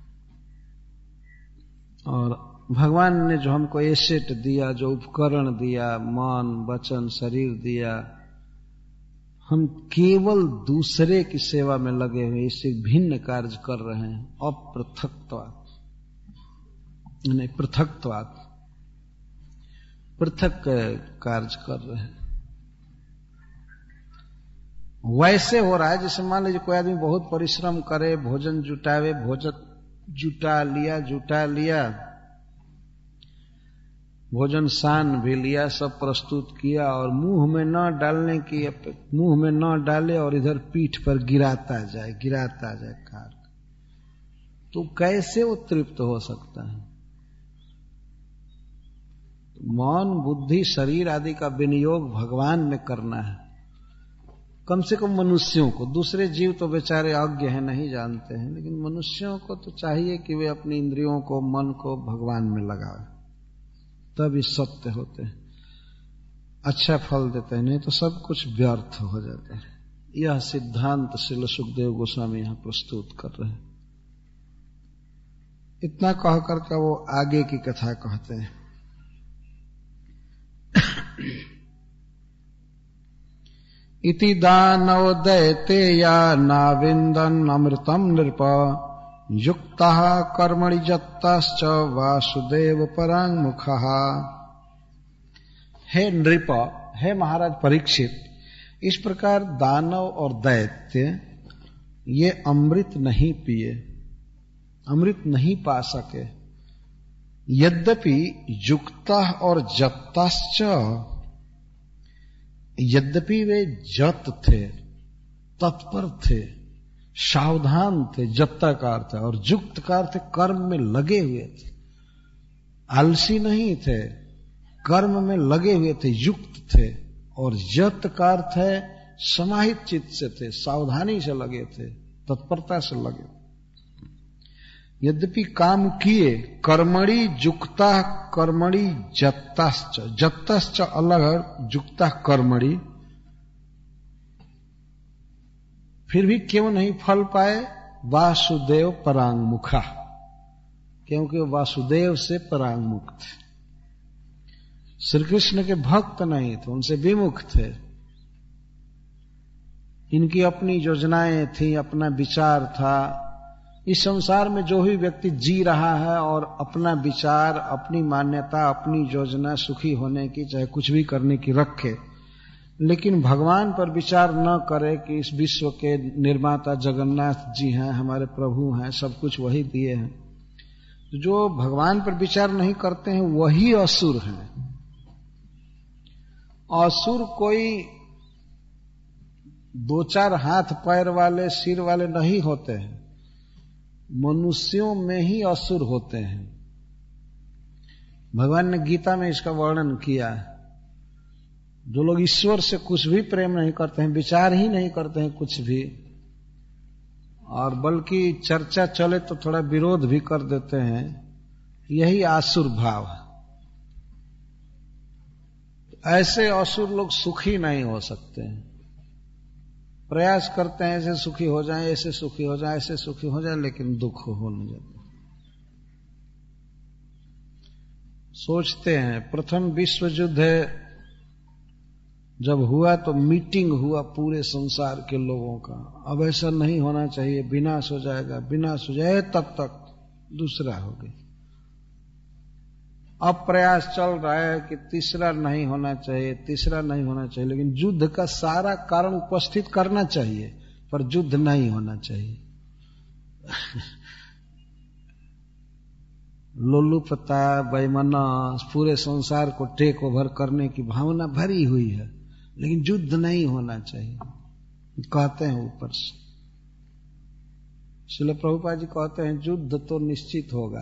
और भगवान ने जो हमको एसेट दिया, जो उपकरण दिया, मन वचन शरीर दिया, हम केवल दूसरे की सेवा में लगे हुए इससे भिन्न कार्य कर रहे हैं। अपृथकत्वात्, नहीं पृथकत्वात्, पृथक कार्य कर रहे हैं। वैसे हो रहा है जैसे मान लीजिए कोई आदमी बहुत परिश्रम करे, भोजन जुटावे, भोजन जुटा लिया, भोजन सान भी लिया, सब प्रस्तुत किया, और मुंह में न डाले और इधर पीठ पर गिराता जाए कार, तो कैसे वो तृप्त हो सकता है? मन बुद्धि शरीर आदि का विनियोग भगवान में करना है, कम से कम मनुष्यों को। दूसरे जीव तो बेचारे अज्ञ हैं, नहीं जानते हैं, लेकिन मनुष्यों को तो चाहिए कि वे अपनी इंद्रियों को, मन को भगवान में लगाए, तभी सत्य होते हैं, अच्छा फल देते हैं, नहीं तो सब कुछ व्यर्थ हो जाता है। यह सिद्धांत श्रील सुखदेव गोस्वामी यहां प्रस्तुत कर रहे हैं। इतना कह करके वो आगे की कथा कहते हैं। इति दानव दैतेया नाविन्दन् अमृतम् नृप युक्तः कर्मणि जत्तश्च वासुदेव पराङ्मुखः। हे नृप, हे महाराज परीक्षित, इस प्रकार दानव और दैत्य ये अमृत नहीं पिए, अमृत नहीं पा सके। यद्यपि युक्तः और जत्तश्च, यद्यपि वे जत थे, तत्पर थे, सावधान थे, जत्ता का अर्थ है, और युक्त का अर्थ कर्म में लगे हुए थे, आलसी नहीं थे, कर्म में लगे हुए थे, युक्त थे। और जत का अर्थ है समाहित चित्त से थे, सावधानी से लगे थे, तत्परता से लगे। यद्यपि काम किए, कर्मणि युक्ता कर्मणि जत्ताश्च, जत्ताश्च अलग है, युक्ता कर्मणि, फिर भी क्यों नहीं फल पाए? वासुदेव परांगमुखा, क्योंकि वासुदेव से परांगमुख थे, श्री कृष्ण के भक्त नहीं थे, उनसे विमुख थे। इनकी अपनी योजनाएं थी, अपना विचार था। इस संसार में जो भी व्यक्ति जी रहा है और अपना विचार, अपनी मान्यता, अपनी योजना सुखी होने की, चाहे कुछ भी करने की रखे, लेकिन भगवान पर विचार न करे कि इस विश्व के निर्माता जगन्नाथ जी हैं, हमारे प्रभु हैं, सब कुछ वही दिए हैं, तो जो भगवान पर विचार नहीं करते हैं वही असुर हैं। असुर कोई दो चार हाथ पैर वाले, सिर वाले नहीं होते हैं, मनुष्यों में ही असुर होते हैं। भगवान ने गीता में इसका वर्णन किया है। जो लोग ईश्वर से कुछ भी प्रेम नहीं करते हैं, विचार ही नहीं करते हैं कुछ भी, और बल्कि चर्चा चले तो थोड़ा विरोध भी कर देते हैं, यही आसुर भाव है। ऐसे असुर लोग सुखी नहीं हो सकते हैं। प्रयास करते हैं ऐसे सुखी हो जाएं, ऐसे सुखी हो जाएं, ऐसे सुखी हो जाएं, लेकिन दुख होने जाता। सोचते हैं प्रथम विश्व युद्ध जब हुआ तो मीटिंग हुआ पूरे संसार के लोगों का, अब ऐसा नहीं होना चाहिए, विनाश हो जाएगा, विनाश हो जाए, तब तक दूसरा हो गया। अब प्रयास चल रहा है कि तीसरा नहीं होना चाहिए, तीसरा नहीं होना चाहिए, लेकिन युद्ध का सारा कारण उपस्थित करना चाहिए, पर युद्ध नहीं होना चाहिए। लोलुपता, बेईमाना, पूरे संसार को टेक ओवर करने की भावना भरी हुई है, लेकिन युद्ध नहीं होना चाहिए, कहते हैं ऊपर से। श्रील प्रभुपाद जी कहते हैं युद्ध तो निश्चित होगा।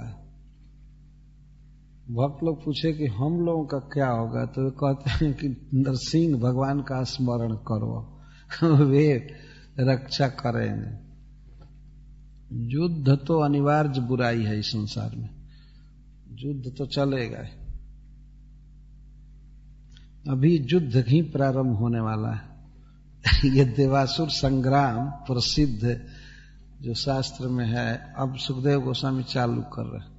भक्त लोग पूछे कि हम लोगों का क्या होगा, तो कहते हैं कि नरसिंह भगवान का स्मरण करो, वे रक्षा करेंगे। युद्ध तो अनिवार्य बुराई है इस संसार में, युद्ध तो चलेगा। अभी युद्ध ही प्रारंभ होने वाला है। ये देवासुर संग्राम प्रसिद्ध जो शास्त्र में है, अब सुखदेव गोस्वामी चालू कर रहे हैं।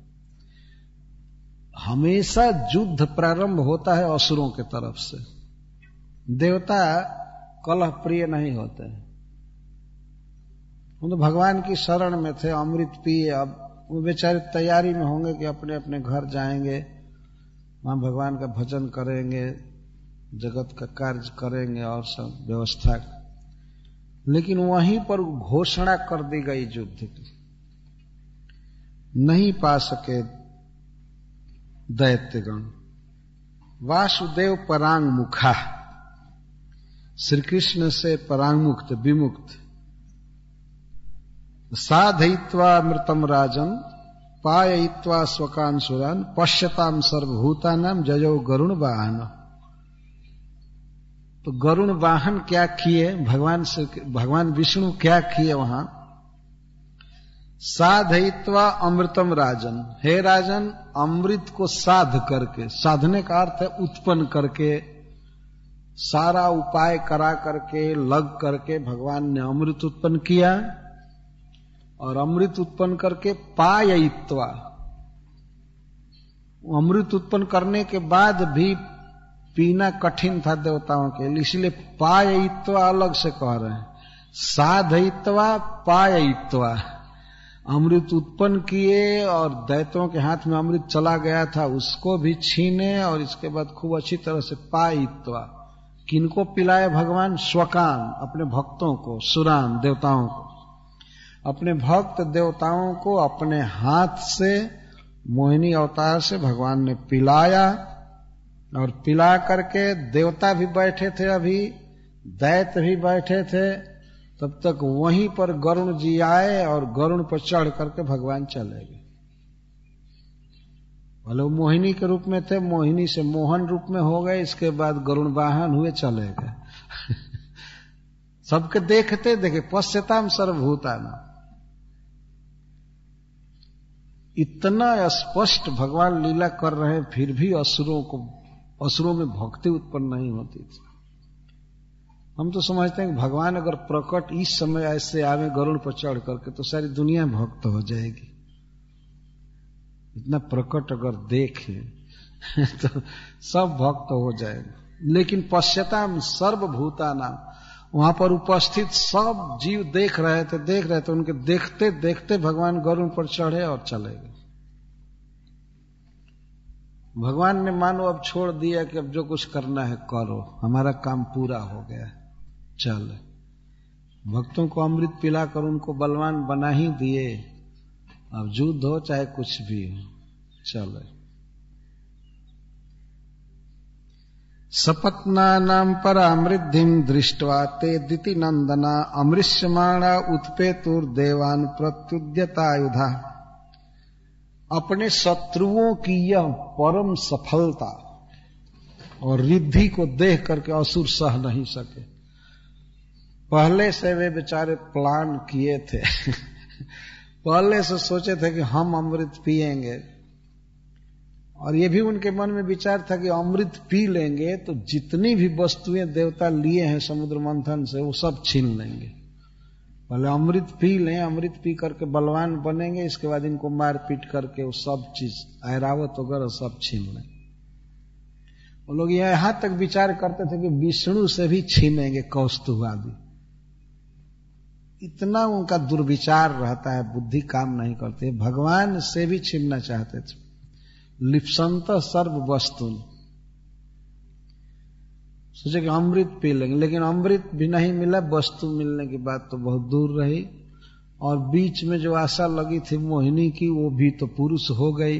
हमेशा युद्ध प्रारंभ होता है असुरों के तरफ से। देवता कलह प्रिय नहीं होते हैं। वो तो भगवान की शरण में थे, अमृत पिए, अब वो बेचारे तैयारी में होंगे कि अपने अपने घर जाएंगे, वहां भगवान का भजन करेंगे, जगत का कार्य करेंगे और सब व्यवस्था। लेकिन वहीं पर घोषणा कर दी गई युद्ध की, नहीं पा सके दैत्यगण। वासुदेव परांग मुखा, श्री कृष्ण से परांगमुक्त विमुक्त। साधयित्वा मृतम राजन पाययित्वा स्वकान सुरान पश्यताम सर्वभूतानाम जयो गरुण वाहन। तो गरुण वाहन क्या किए भगवान विष्णु क्या किए वहां? साधयित्वा अमृतम राजन, हे राजन अमृत को साध करके, साधने का अर्थ है उत्पन्न करके, सारा उपाय करा करके लग करके भगवान ने अमृत उत्पन्न किया। और अमृत उत्पन्न करके पाययित्वा, अमृत उत्पन्न करने के बाद भी पीना कठिन था देवताओं के लिए, इसलिए पाययित्वा अलग से कह रहे हैं। साधयित्वा पाययित्वा, अमृत उत्पन्न किए और दैत्यों के हाथ में अमृत चला गया था उसको भी छीने, और इसके बाद खूब अच्छी तरह से पाययित्वा, किनको पिलाए भगवान? स्वकान, अपने भक्तों को, सुरान देवताओं को, अपने भक्त देवताओं को अपने हाथ से मोहिनी अवतार से भगवान ने पिलाया। और पिला करके देवता भी बैठे थे, अभी दैत्य भी बैठे थे, तब तक वहीं पर गरुण जी आए और गरुण पर चढ़ करके भगवान चले गए। भले वो मोहिनी के रूप में थे, मोहिनी से मोहन रूप में हो गए, इसके बाद गरुण वाहन हुए, चले गए। सबके देखते देखे पश्यताम सर्वभूतानाम, इतना स्पष्ट भगवान लीला कर रहे हैं, फिर भी असुरों में भक्ति उत्पन्न नहीं होती थी। हम तो समझते हैं कि भगवान अगर प्रकट इस समय ऐसे आवे गरुड़ पर चढ़ करके तो सारी दुनिया भक्त हो जाएगी। इतना प्रकट अगर देखे तो सब भक्त हो जाएंगे। लेकिन पश्यताम सर्वभूतानाम, वहां पर उपस्थित सब जीव देख रहे थे, उनके देखते देखते भगवान गरुड़ पर चढ़े और चले गए। भगवान ने मानो अब छोड़ दिया कि अब जो कुछ करना है करो, हमारा काम पूरा हो गया, चल। भक्तों को अमृत पिलाकर उनको बलवान बना ही दिए, अब युद्ध हो चाहे कुछ भी हो, चले। सपत्नानां परामृद्धिं दृष्ट्वा ते दिति नंदना अमृष्यमाणा उत्पेतुर्देवान् प्रत्युद्यतायुधा। अपने शत्रुओं की यह परम सफलता और रिद्धि को देख करके असुर सह नहीं सके। पहले से वे बेचारे प्लान किए थे पहले से सोचे थे कि हम अमृत पिएंगे, और ये भी उनके मन में विचार था कि अमृत पी लेंगे तो जितनी भी वस्तुएं देवता लिए हैं समुद्र मंथन से वो सब छीन लेंगे। पहले अमृत पी लें, अमृत पी करके बलवान बनेंगे, इसके बाद इनको मार पीट करके वो सब चीज ऐरावत वगैरह सब छीन लें। वो लोग यहां तक विचार करते थे कि विष्णु से भी छीनेंगे कौस्तुभ आदि। इतना उनका दुर्विचार रहता है, बुद्धि काम नहीं करती। भगवान से भी छीनना चाहते थे। लिप्संत सर्व वस्तु, सोचे कि अमृत पी लेंगे, लेकिन अमृत भी नहीं मिला, वस्तु मिलने की बात तो बहुत दूर रही। और बीच में जो आशा लगी थी मोहिनी की, वो भी तो पुरुष हो गई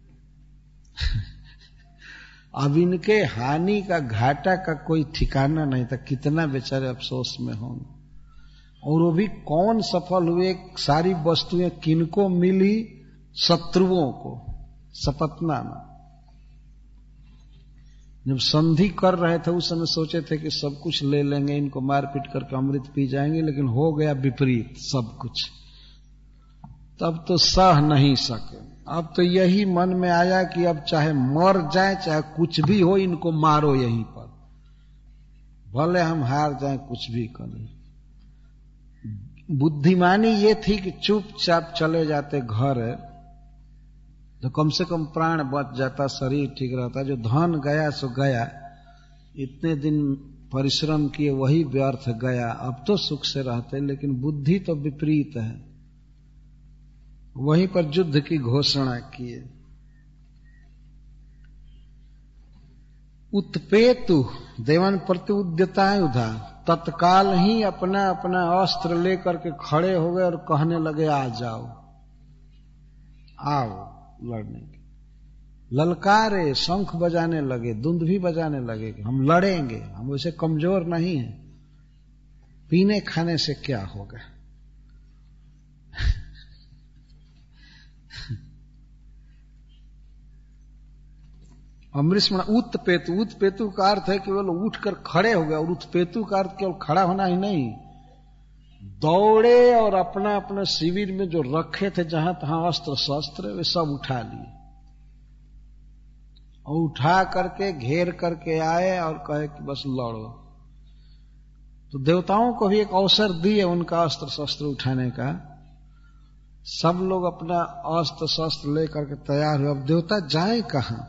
अब इनके हानि का घाटा का कोई ठिकाना नहीं था, कितना बेचारे अफसोस में होंगे। और वो भी कौन सफल हुए? सारी वस्तुएं किनको मिली? शत्रुओं को। सपत्ना में जब संधि कर रहे थे उस समय सोचे थे कि सब कुछ ले लेंगे, इनको मार पीट करके अमृत पी जाएंगे, लेकिन हो गया विपरीत सब कुछ। तब तो सह नहीं सके। अब तो यही मन में आया कि अब चाहे मर जाए चाहे कुछ भी हो, इनको मारो यहीं पर। भले हम हार जाएं, कुछ भी करें। बुद्धिमानी ये थी कि चुपचाप चले जाते घर, तो कम से कम प्राण बच जाता, शरीर ठीक रहता। जो धन गया सो गया, इतने दिन परिश्रम किए वही व्यर्थ गया। अब तो सुख से रहते, लेकिन बुद्धि तो विपरीत है। वहीं पर युद्ध की घोषणा किए। उत्पेतु देवन प्रति उद्यताएं उधा, तत्काल ही अपना अपना अस्त्र लेकर के खड़े हो गए और कहने लगे आ जाओ, आओ लड़ने के। ललकारे, शंख बजाने लगे, दुंदुभी बजाने लगे कि हम लड़ेंगे, हम वैसे कमजोर नहीं हैं, पीने खाने से क्या होगा। अमृष उत्पेतु, उत्पेतु का अर्थ है कि वो लोग उठकर खड़े हो गए। और उत्पेतु का अर्थ केवल खड़ा होना ही नहीं, दौड़े और अपना अपना शिविर में जो रखे थे जहां तहां अस्त्र शस्त्र, वे सब उठा लिए और उठा करके घेर करके आए और कहे कि बस लड़ो। तो देवताओं को भी एक अवसर दिए उनका अस्त्र शस्त्र उठाने का। सब लोग अपना अस्त्र शस्त्र लेकर के तैयार हुए। अब देवता जाए कहां?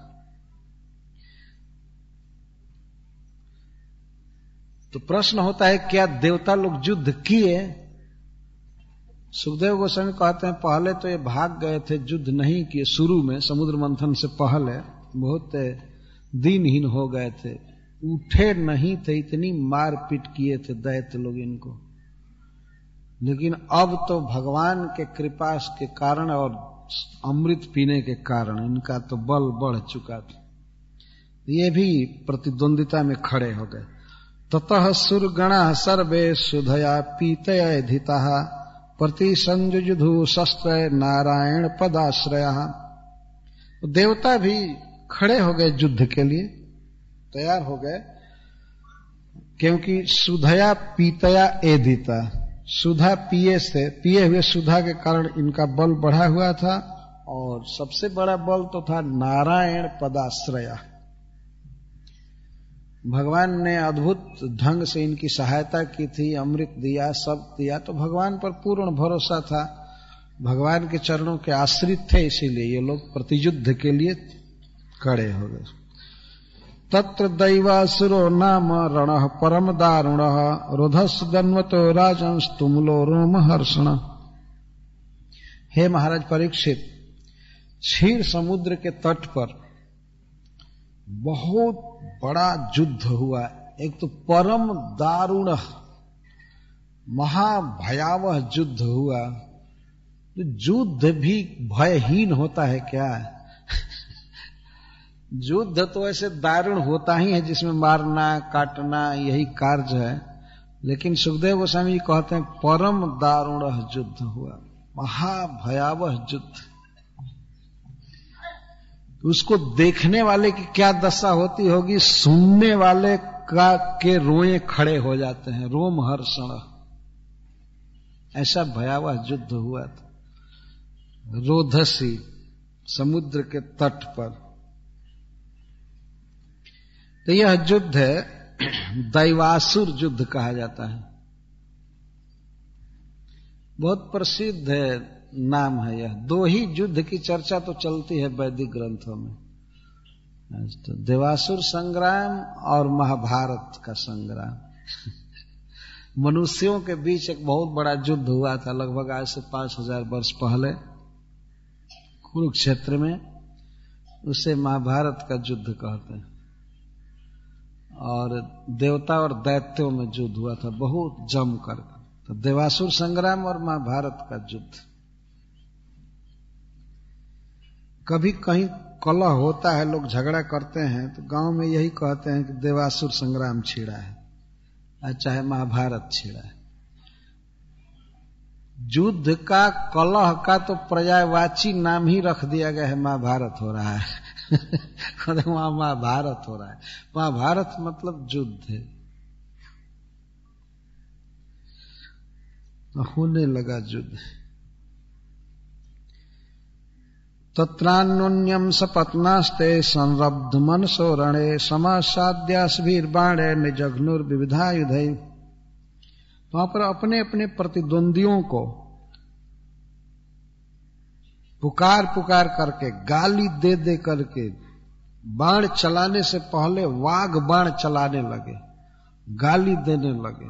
तो प्रश्न होता है, क्या देवता लोग युद्ध किए? सुखदेव गोस्वामी कहते हैं पहले तो ये भाग गए थे, युद्ध नहीं किए। शुरू में समुद्र मंथन से पहले बहुत दीनहीन हो गए थे, उठे नहीं थे, इतनी मारपीट किए थे दैत्य लोग इनको। लेकिन अब तो भगवान के कृपा के कारण और अमृत पीने के कारण इनका तो बल बढ़ चुका था, ये भी प्रतिद्वंदिता में खड़े हो गए। ततः सुरगणा सर्वे सुधया पीतयधिता प्रतिसंजुधु शस्त्र नारायण पदाश्रय। देवता भी खड़े हो गए युद्ध के लिए, तैयार हो गए, क्योंकि सुधया पीतया एधिता, सुधा पिए हुए सुधा के कारण इनका बल बढ़ा हुआ था। और सबसे बड़ा बल तो था नारायण पदाश्रय। भगवान ने अद्भुत ढंग से इनकी सहायता की थी, अमृत दिया, सब दिया, तो भगवान पर पूर्ण भरोसा था, भगवान के चरणों के आश्रित थे, इसीलिए ये लोग प्रतियुद्ध के लिए खड़े हो गए। तत्र दैवासुरो नाम रणः परम दारुणः रोधस दन्वतो राजंस तुमुलो रोमहर्षण। हे महाराज परीक्षित, क्षीर समुद्र के तट पर बहुत बड़ा युद्ध हुआ। एक तो परम दारुण महाभयावह युद्ध हुआ। तो युद्ध भी भयहीन होता है क्या? युद्ध तो ऐसे दारुण होता ही है जिसमें मारना काटना यही कार्य है। लेकिन सुखदेव गोस्वामी कहते हैं परम दारुण युद्ध हुआ, महाभयावह युद्ध। उसको देखने वाले की क्या दशा होती होगी, सुनने वाले के रोए खड़े हो जाते हैं, रोमहर्षण। ऐसा भयावह युद्ध हुआ था रोधसी समुद्र के तट पर। तो यह युद्ध दैवासुर युद्ध कहा जाता है, बहुत प्रसिद्ध है नाम है यह। दो ही युद्ध की चर्चा तो चलती है वैदिक ग्रंथों में, तो देवासुर संग्राम और महाभारत का संग्राम। मनुष्यों के बीच एक बहुत बड़ा युद्ध हुआ था लगभग आज से 5000 वर्ष पहले कुरुक्षेत्र में, उसे महाभारत का युद्ध कहते हैं। और देवता और दैत्यों में युद्ध हुआ था बहुत जमकर। तो देवासुर संग्राम और महाभारत का युद्ध। कभी कहीं कलह होता है, लोग झगड़ा करते हैं, तो गांव में यही कहते हैं कि देवासुर संग्राम छिड़ा है, चाहे महाभारत छिड़ा है। युद्ध का कलह का तो पर्यायवाची नाम ही रख दिया गया है, महाभारत हो रहा है। वहां महाभारत हो रहा है, महाभारत मतलब युद्ध है। होने लगा युद्ध। तत्रान्योन्यम सपत्नास्ते संरब्ध मनसो रणे समासाद्यासभीर्बाणे निजघ्नुर्विविधायुधै। वहां पर अपने अपने प्रतिद्वंदियों को पुकार पुकार करके, गाली दे दे करके, बाण चलाने से पहले वाग बाण चलाने लगे, गाली देने लगे।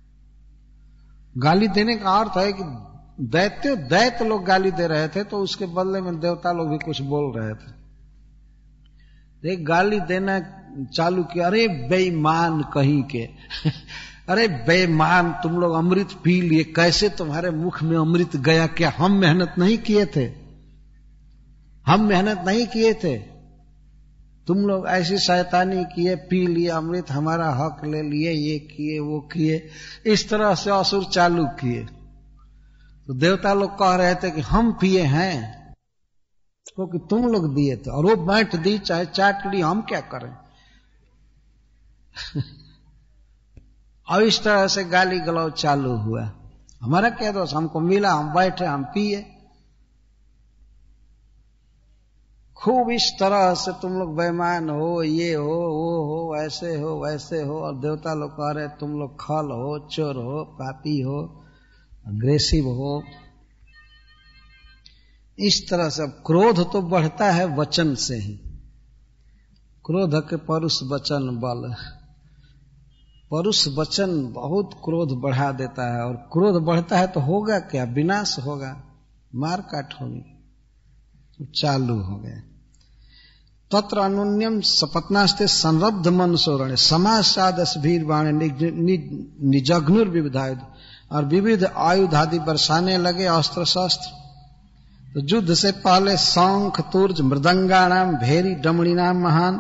गाली देने का अर्थ है कि दैत्य लोग गाली दे रहे थे तो उसके बदले में देवता लोग भी कुछ बोल रहे थे। एक गाली देना चालू किया, अरे बेईमान कहीं के अरे बेईमान, तुम लोग अमृत पी लिए, कैसे तुम्हारे मुख में अमृत गया? क्या हम मेहनत नहीं किए थे? हम मेहनत नहीं किए थे? तुम लोग ऐसी शैतानी किए, पी लिए अमृत, हमारा हक ले लिए, ये किए वो किए। इस तरह से असुर चालू किए। तो देवता लोग कह रहे थे कि हम पिए हैं क्योंकि तुम लोग दिए थे, और वो बांट दी चाहे चाट ली, हम क्या करें? और इस तरह से गाली गलौज चालू हुआ। हमारा क्या दोष, हमको मिला, हम बैठे, हम पिए। खूब इस तरह से तुम लोग बेईमान हो, ये हो, वो हो, ऐसे हो, वैसे हो। और देवता लोग कह रहे तुम लोग खल हो, चोर हो, पापी हो, अग्रेसिव हो। इस तरह से क्रोध तो बढ़ता है वचन से ही। क्रोध के परुष वचन बल। परुष वचन बहुत क्रोध बढ़ा देता है, और क्रोध बढ़ता है तो होगा क्या? विनाश होगा, मार काट होगी। चालू हो गए। तत्र अनुन्यम सपत्नास्ते संरब्ध मनसो रणे समासादसभीर बाणे निजघ्नुर विविधायुध। और विविध आयुध आदि बरसाने लगे, अस्त्र शस्त्र। तो युद्ध से पहले शंख तुर्ज मृदंगानाम भेरी डमणीनाम महान।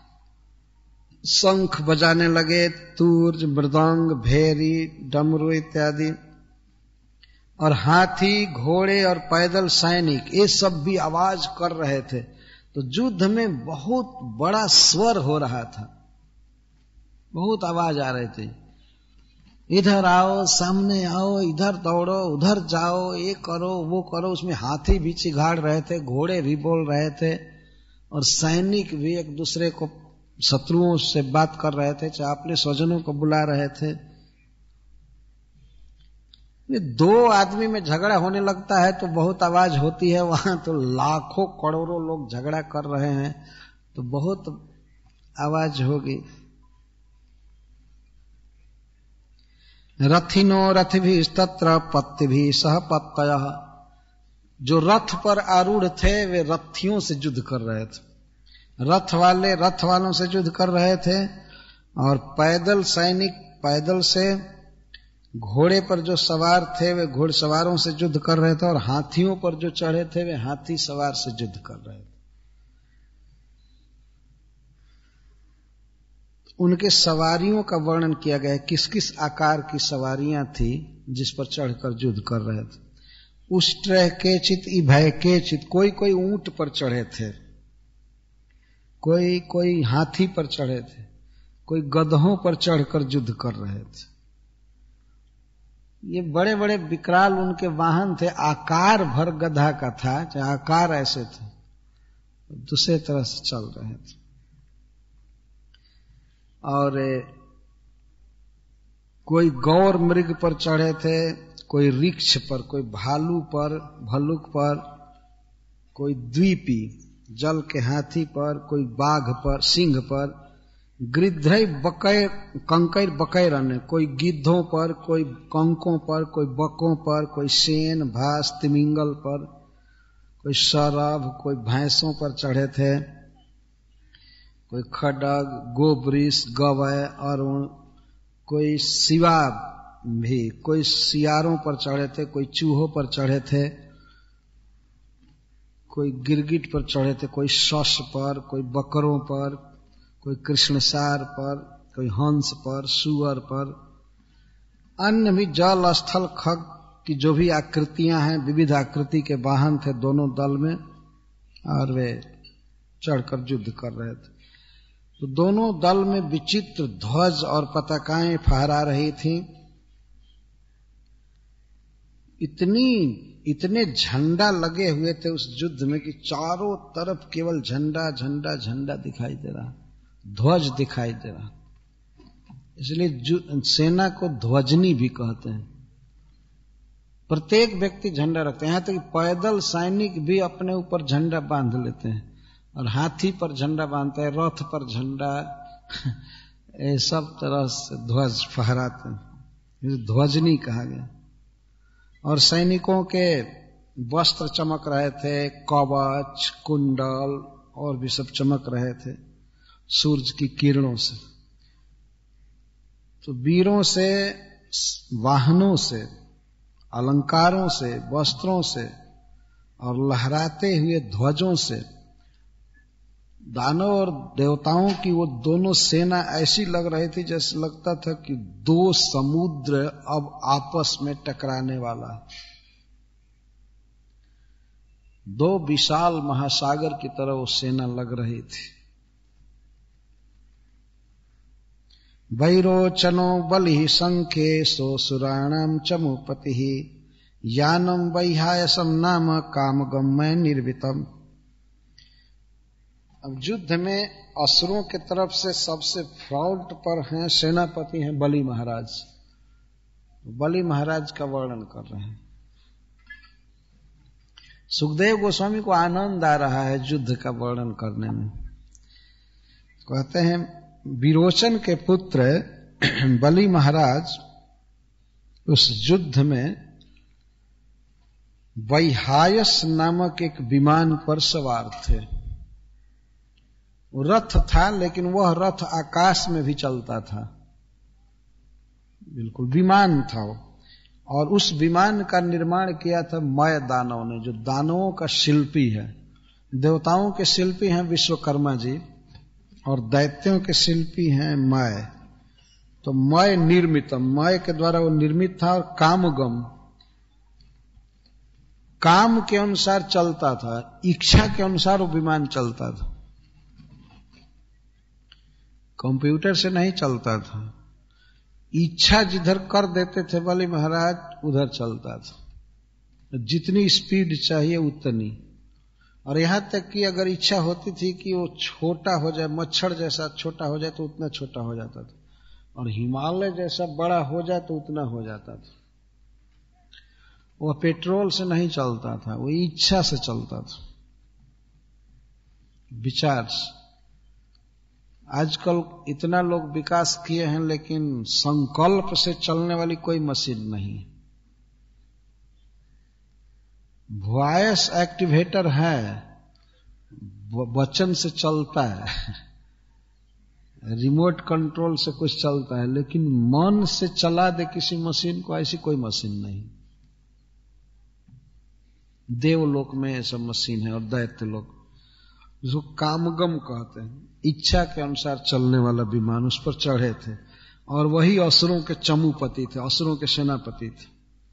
शंख बजाने लगे, तुर्ज मृदंग भेरी डमरू इत्यादि। और हाथी घोड़े और पैदल सैनिक ये सब भी आवाज कर रहे थे। तो युद्ध में बहुत बड़ा स्वर हो रहा था, बहुत आवाज आ रही थी। इधर आओ, सामने आओ, इधर दौड़ो, उधर जाओ, ये करो वो करो। उसमें हाथी भी चिघाड़ रहे थे, घोड़े भी बोल रहे थे, और सैनिक भी एक दूसरे को शत्रुओं से बात कर रहे थे, चाहे अपने स्वजनों को बुला रहे थे। दो आदमी में झगड़ा होने लगता है तो बहुत आवाज होती है, वहां तो लाखों करोड़ों लोग झगड़ा कर रहे हैं तो बहुत आवाज होगी। रथिनो रथ भी तत्र पत्ति भी सह पत्तय। जो रथ पर आरूढ़ थे वे रथियों से युद्ध कर रहे थे, रथ वाले रथ वालों से युद्ध कर रहे थे, और पैदल सैनिक पैदल से, घोड़े पर जो सवार थे वे घोड़सवारों से युद्ध कर रहे थे, और हाथियों पर जो चढ़े थे वे हाथी सवार से युद्ध कर रहे थे। उनके सवारियों का वर्णन किया गया है, किस किस आकार की सवारियां थी जिस पर चढ़कर युद्ध कर रहे थे। उष्ट्र केचित इभय केचित, कोई कोई ऊंट पर चढ़े थे, कोई कोई हाथी पर चढ़े थे, कोई गधों पर चढ़कर युद्ध कर रहे थे। ये बड़े बड़े विकराल उनके वाहन थे, आकार भर गधा का था, चाहे आकार ऐसे थे, दूसरे तरह से चल रहे थे। और कोई गौर मृग पर चढ़े थे, कोई रिक्ष पर, कोई भालू पर, भल्लुक पर, कोई द्वीपी जल के हाथी पर, कोई बाघ पर, सिंह पर, गिद्धै बकैर कंकर बकैर अन्य, कोई गिद्धों पर, कोई कंकों पर, कोई बकों पर, कोई शेन भास तिमिंगल पर, कोई सरभ, कोई भैंसों पर चढ़े थे, कोई खड्ग गोवृष गवय अरुण, कोई शिवा भी, कोई सियारों पर चढ़े थे, कोई चूहों पर चढ़े थे, कोई गिरगिट पर चढ़े थे, कोई शश पर, कोई बकरों पर, कोई कृष्णसार पर, कोई हंस पर, सुअर पर। अन्य भी जल स्थल खग की जो भी आकृतियां हैं, विविध आकृति के वाहन थे दोनों दल में, और वे चढ़कर युद्ध कर रहे थे। तो दोनों दल में विचित्र ध्वज और पताकाएं फहरा रही थीं। इतने झंडा लगे हुए थे उस युद्ध में कि चारों तरफ केवल झंडा झंडा झंडा दिखाई दे रहा, ध्वज दिखाई दे रहा। इसलिए सेना को ध्वजनी भी कहते हैं। प्रत्येक व्यक्ति झंडा रखते हैं, यहां तक पैदल सैनिक भी अपने ऊपर झंडा बांध लेते हैं, और हाथी पर झंडा बांधते हैं, रथ पर झंडा, ये सब तरह से ध्वज फहराते हैं, ध्वजनी कहा गया। और सैनिकों के वस्त्र चमक रहे थे, कवच, कुंडल और भी सब चमक रहे थे सूरज की किरणों से। तो वीरों से, वाहनों से, अलंकारों से, वस्त्रों से और लहराते हुए ध्वजों से दानव और देवताओं की वो दोनों सेना ऐसी लग रही थी जैसे लगता था कि दो समुद्र अब आपस में टकराने वाला, दो विशाल महासागर की तरह वो सेना लग रही थी। वैरोचनो बलिः संखे सो सुराणाम चमुपतिः यानम वैहायसम नाम कामगम्य निर्वितम। अब युद्ध में असुरों के तरफ से सबसे फ्रंट पर हैं सेनापति हैं बलि महाराज। बलि महाराज का वर्णन कर रहे हैं। सुखदेव गोस्वामी को आनंद आ रहा है युद्ध का वर्णन करने में। कहते हैं विरोचन के पुत्र बलि महाराज उस युद्ध में वैहायस नामक एक विमान पर सवार थे। वो रथ था, लेकिन वह रथ आकाश में भी चलता था, बिल्कुल विमान था वो। और उस विमान का निर्माण किया था मय दानव ने, जो दानवों का शिल्पी है। देवताओं के शिल्पी हैं विश्वकर्मा जी, और दैत्यों के शिल्पी हैं मय। तो मय निर्मितम, मय के द्वारा वो निर्मित था। और कामगम, काम के अनुसार चलता था, इच्छा के अनुसार वो विमान चलता था, कंप्यूटर से नहीं चलता था। इच्छा जिधर कर देते थे बलि महाराज, उधर चलता था, जितनी स्पीड चाहिए उतनी। और यहां तक कि अगर इच्छा होती थी कि वो छोटा हो जाए, मच्छर जैसा छोटा हो जाए तो उतना छोटा हो जाता था, और हिमालय जैसा बड़ा हो जाए तो उतना हो जाता था। वह पेट्रोल से नहीं चलता था, वो इच्छा से चलता था, विचार से। आजकल इतना लोग विकास किए हैं, लेकिन संकल्प से चलने वाली कोई मशीन नहीं। वॉइस एक्टिवेटर है, वचन से चलता है, रिमोट कंट्रोल से कुछ चलता है, लेकिन मन से चला दे किसी मशीन को, ऐसी कोई मशीन नहीं। देवलोक में ऐसा मशीन है, और दैत्य लोक जो कामगम कहते हैं, इच्छा के अनुसार चलने वाला विमान, उस पर चढ़े थे। और वही असुरों के चमुपति थे, असुरों के सेनापति थे।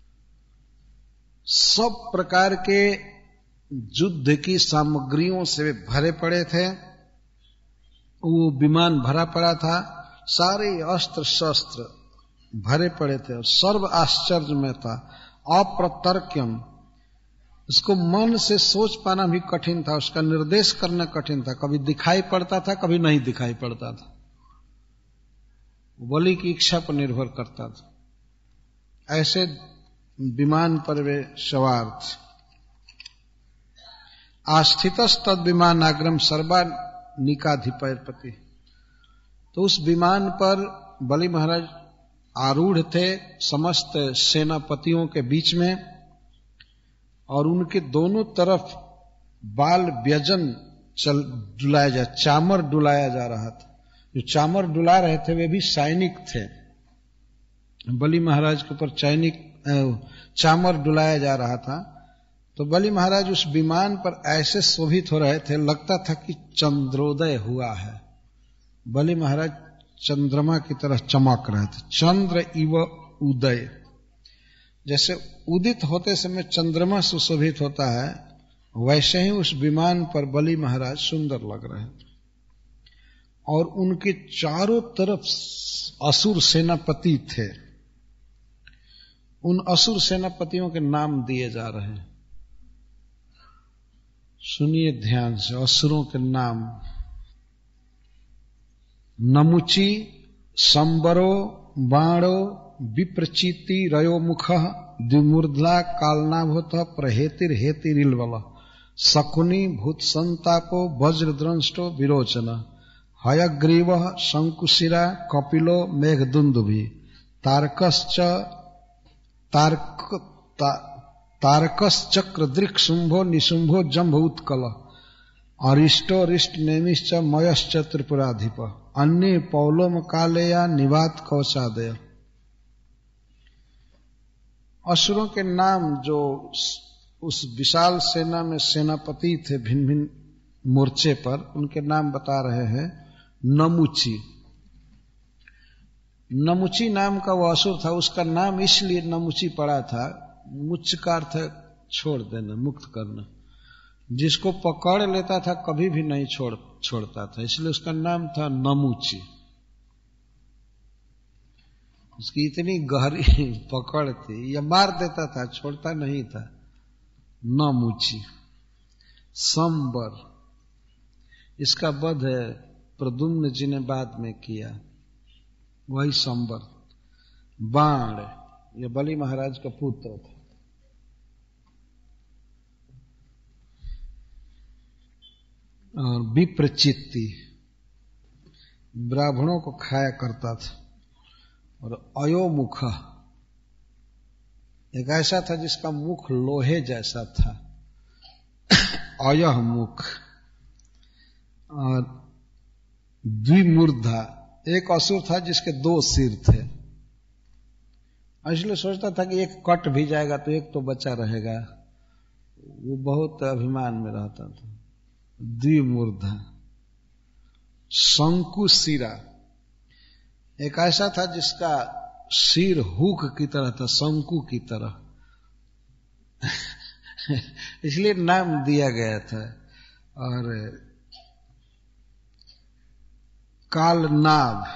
सब प्रकार के युद्ध की सामग्रियों से भरे पड़े थे। वो विमान भरा पड़ा था, सारे अस्त्र शस्त्र भरे पड़े थे, और सर्व आश्चर्य में था, अप्रतर्क्यम। उसको मन से सोच पाना भी कठिन था, उसका निर्देश करना कठिन था। कभी दिखाई पड़ता था, कभी नहीं दिखाई पड़ता था। बलि की इच्छा पर निर्भर करता था। ऐसे विमान पर वे सवार थे। आस्थितस तद विमानाग्रम सर्वानिकाधिपति। तो उस विमान पर बलि महाराज आरूढ़ थे समस्त सेनापतियों के बीच में, और उनके दोनों तरफ बाल व्यजन डुलाया जा, चामर डुलाया जा रहा था। जो चामर डुला रहे थे वे भी सैनिक थे। बलि महाराज के ऊपर चामर डुलाया जा रहा था। तो बलि महाराज उस विमान पर ऐसे शोभित हो रहे थे, लगता था कि चंद्रोदय हुआ है। बलि महाराज चंद्रमा की तरह चमक रहे थे, चंद्र इव उदय। जैसे उदित होते समय चंद्रमा सुशोभित होता है, वैसे ही उस विमान पर बलि महाराज सुंदर लग रहे थे। और उनके चारों तरफ असुर सेनापति थे। उन असुर सेनापतियों के नाम दिए जा रहे हैं। सुनिए ध्यान से असुरों के नाम। नमुची, संबरो, बाणो, विप्रचिति, रयोमुख, द्विमूर्धा, कालनाभूत, प्रहेतिर्हेतिरिल्वल, शकुनी, भूत संतापो, वज्रद्रंष्टो, विरोचन, हयग्रीव, शंकुशिरा, कपिलो, मेघदुंदुभि, तारकश्चक्रदृक् शुंभो, निशुंभो, जंभ उत्कल, अरिष्टो, रिष्ट, नेमिश्च, मयश्च, त्रिपुराधिप, अन्य पौलोम कालेया, निवात, कवचादय। असुरों के नाम जो उस विशाल सेना में सेनापति थे भिन्न भिन्न मोर्चे पर, उनके नाम बता रहे हैं। नमुची, नमुची नाम का वह असुर था, उसका नाम इसलिए नमुची पड़ा था, मुच्च का अर्थ छोड़ देना, मुक्त करना। जिसको पकड़ लेता था कभी भी नहीं छोड़ता था, इसलिए उसका नाम था नमुची। उसकी इतनी गहरी पकड़ थी, यह मार देता था, छोड़ता नहीं था। नमुची। संबर, इसका वध प्रद्युम्न जी ने बाद में किया, वही संबर। बाण, यह बलि महाराज का पुत्र था। और विप्रचित्ति, ब्राह्मणों को खाया करता था। और अयोमुख, एक ऐसा था जिसका मुख लोहे जैसा था, अयह मुख। और द्विमूर्धा, एक असुर था जिसके 2 सिर थे, इसलिए सोचता था कि एक कट भी जाएगा तो एक तो बचा रहेगा, वो बहुत अभिमान में रहता था। द्विमूर्धा। शंकुशिरा, एक ऐसा था जिसका सिर हुक की तरह था, शंकु की तरह, इसलिए नाम दिया गया था। और कालनाभ,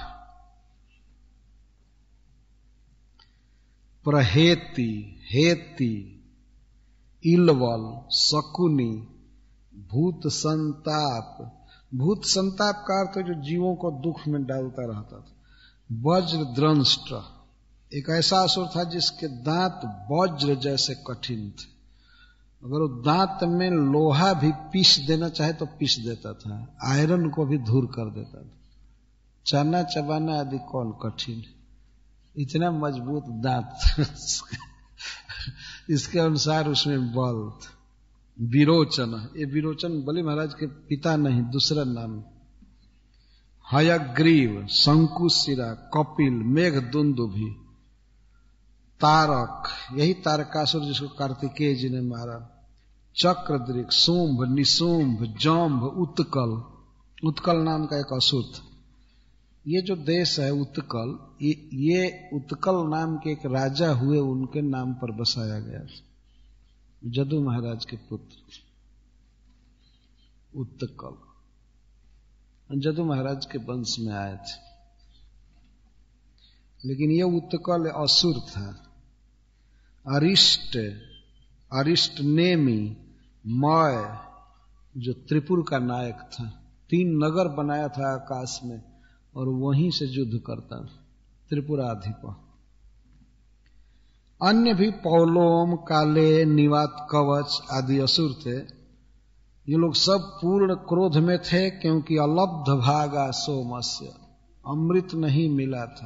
प्रहेति, हेति, इलवल, शकुनी, भूत संताप। भूत संताप का अर्थ जो जीवों को दुख में डालता रहता था। वज्रद्रंष्ट, एक ऐसा असुर था जिसके दांत वज्र जैसे कठिन थे, अगर वो दांत में लोहा भी पीस देना चाहे तो पीस देता था, आयरन को भी धूर कर देता था। चना चबाना आदि कौन कठिन, इतना मजबूत दांत इसके अनुसार उसमें बल था। विरोचन, ये विरोचन बलि महाराज के पिता नहीं, दूसरा नाम। हयग्रीव, शंकुशिरा, कपिल, मेघदुंदुभि, तारक, यही तारकासुर जिसको कार्तिकेय जी ने मारा। चक्रदृक्, शुंभ, निशुंभ, जंभ, उत्कल, उत्कल नाम का एक असुर था। ये जो देश है उत्कल, ये उत्कल नाम के एक राजा हुए, उनके नाम पर बसाया गया, जदु महाराज के पुत्र उत्कल, जदु महाराज के वंश में आए थे। लेकिन ये उत्कल असुर था। अरिष्ट, अरिष्ट नेमी, मय, जो त्रिपुर का नायक था, 3 नगर बनाया था आकाश में और वहीं से युद्ध करता, त्रिपुराधिप। अन्य भी पौलोम, काले, निवात, कवच आदि असुर थे। ये लोग सब पूर्ण क्रोध में थे, क्योंकि अलब्ध भागा सोमस्य, अमृत नहीं मिला था।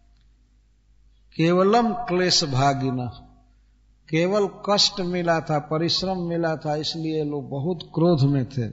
केवलम क्लेश भागिना, केवल कष्ट मिला था, परिश्रम मिला था, इसलिए लोग बहुत क्रोध में थे।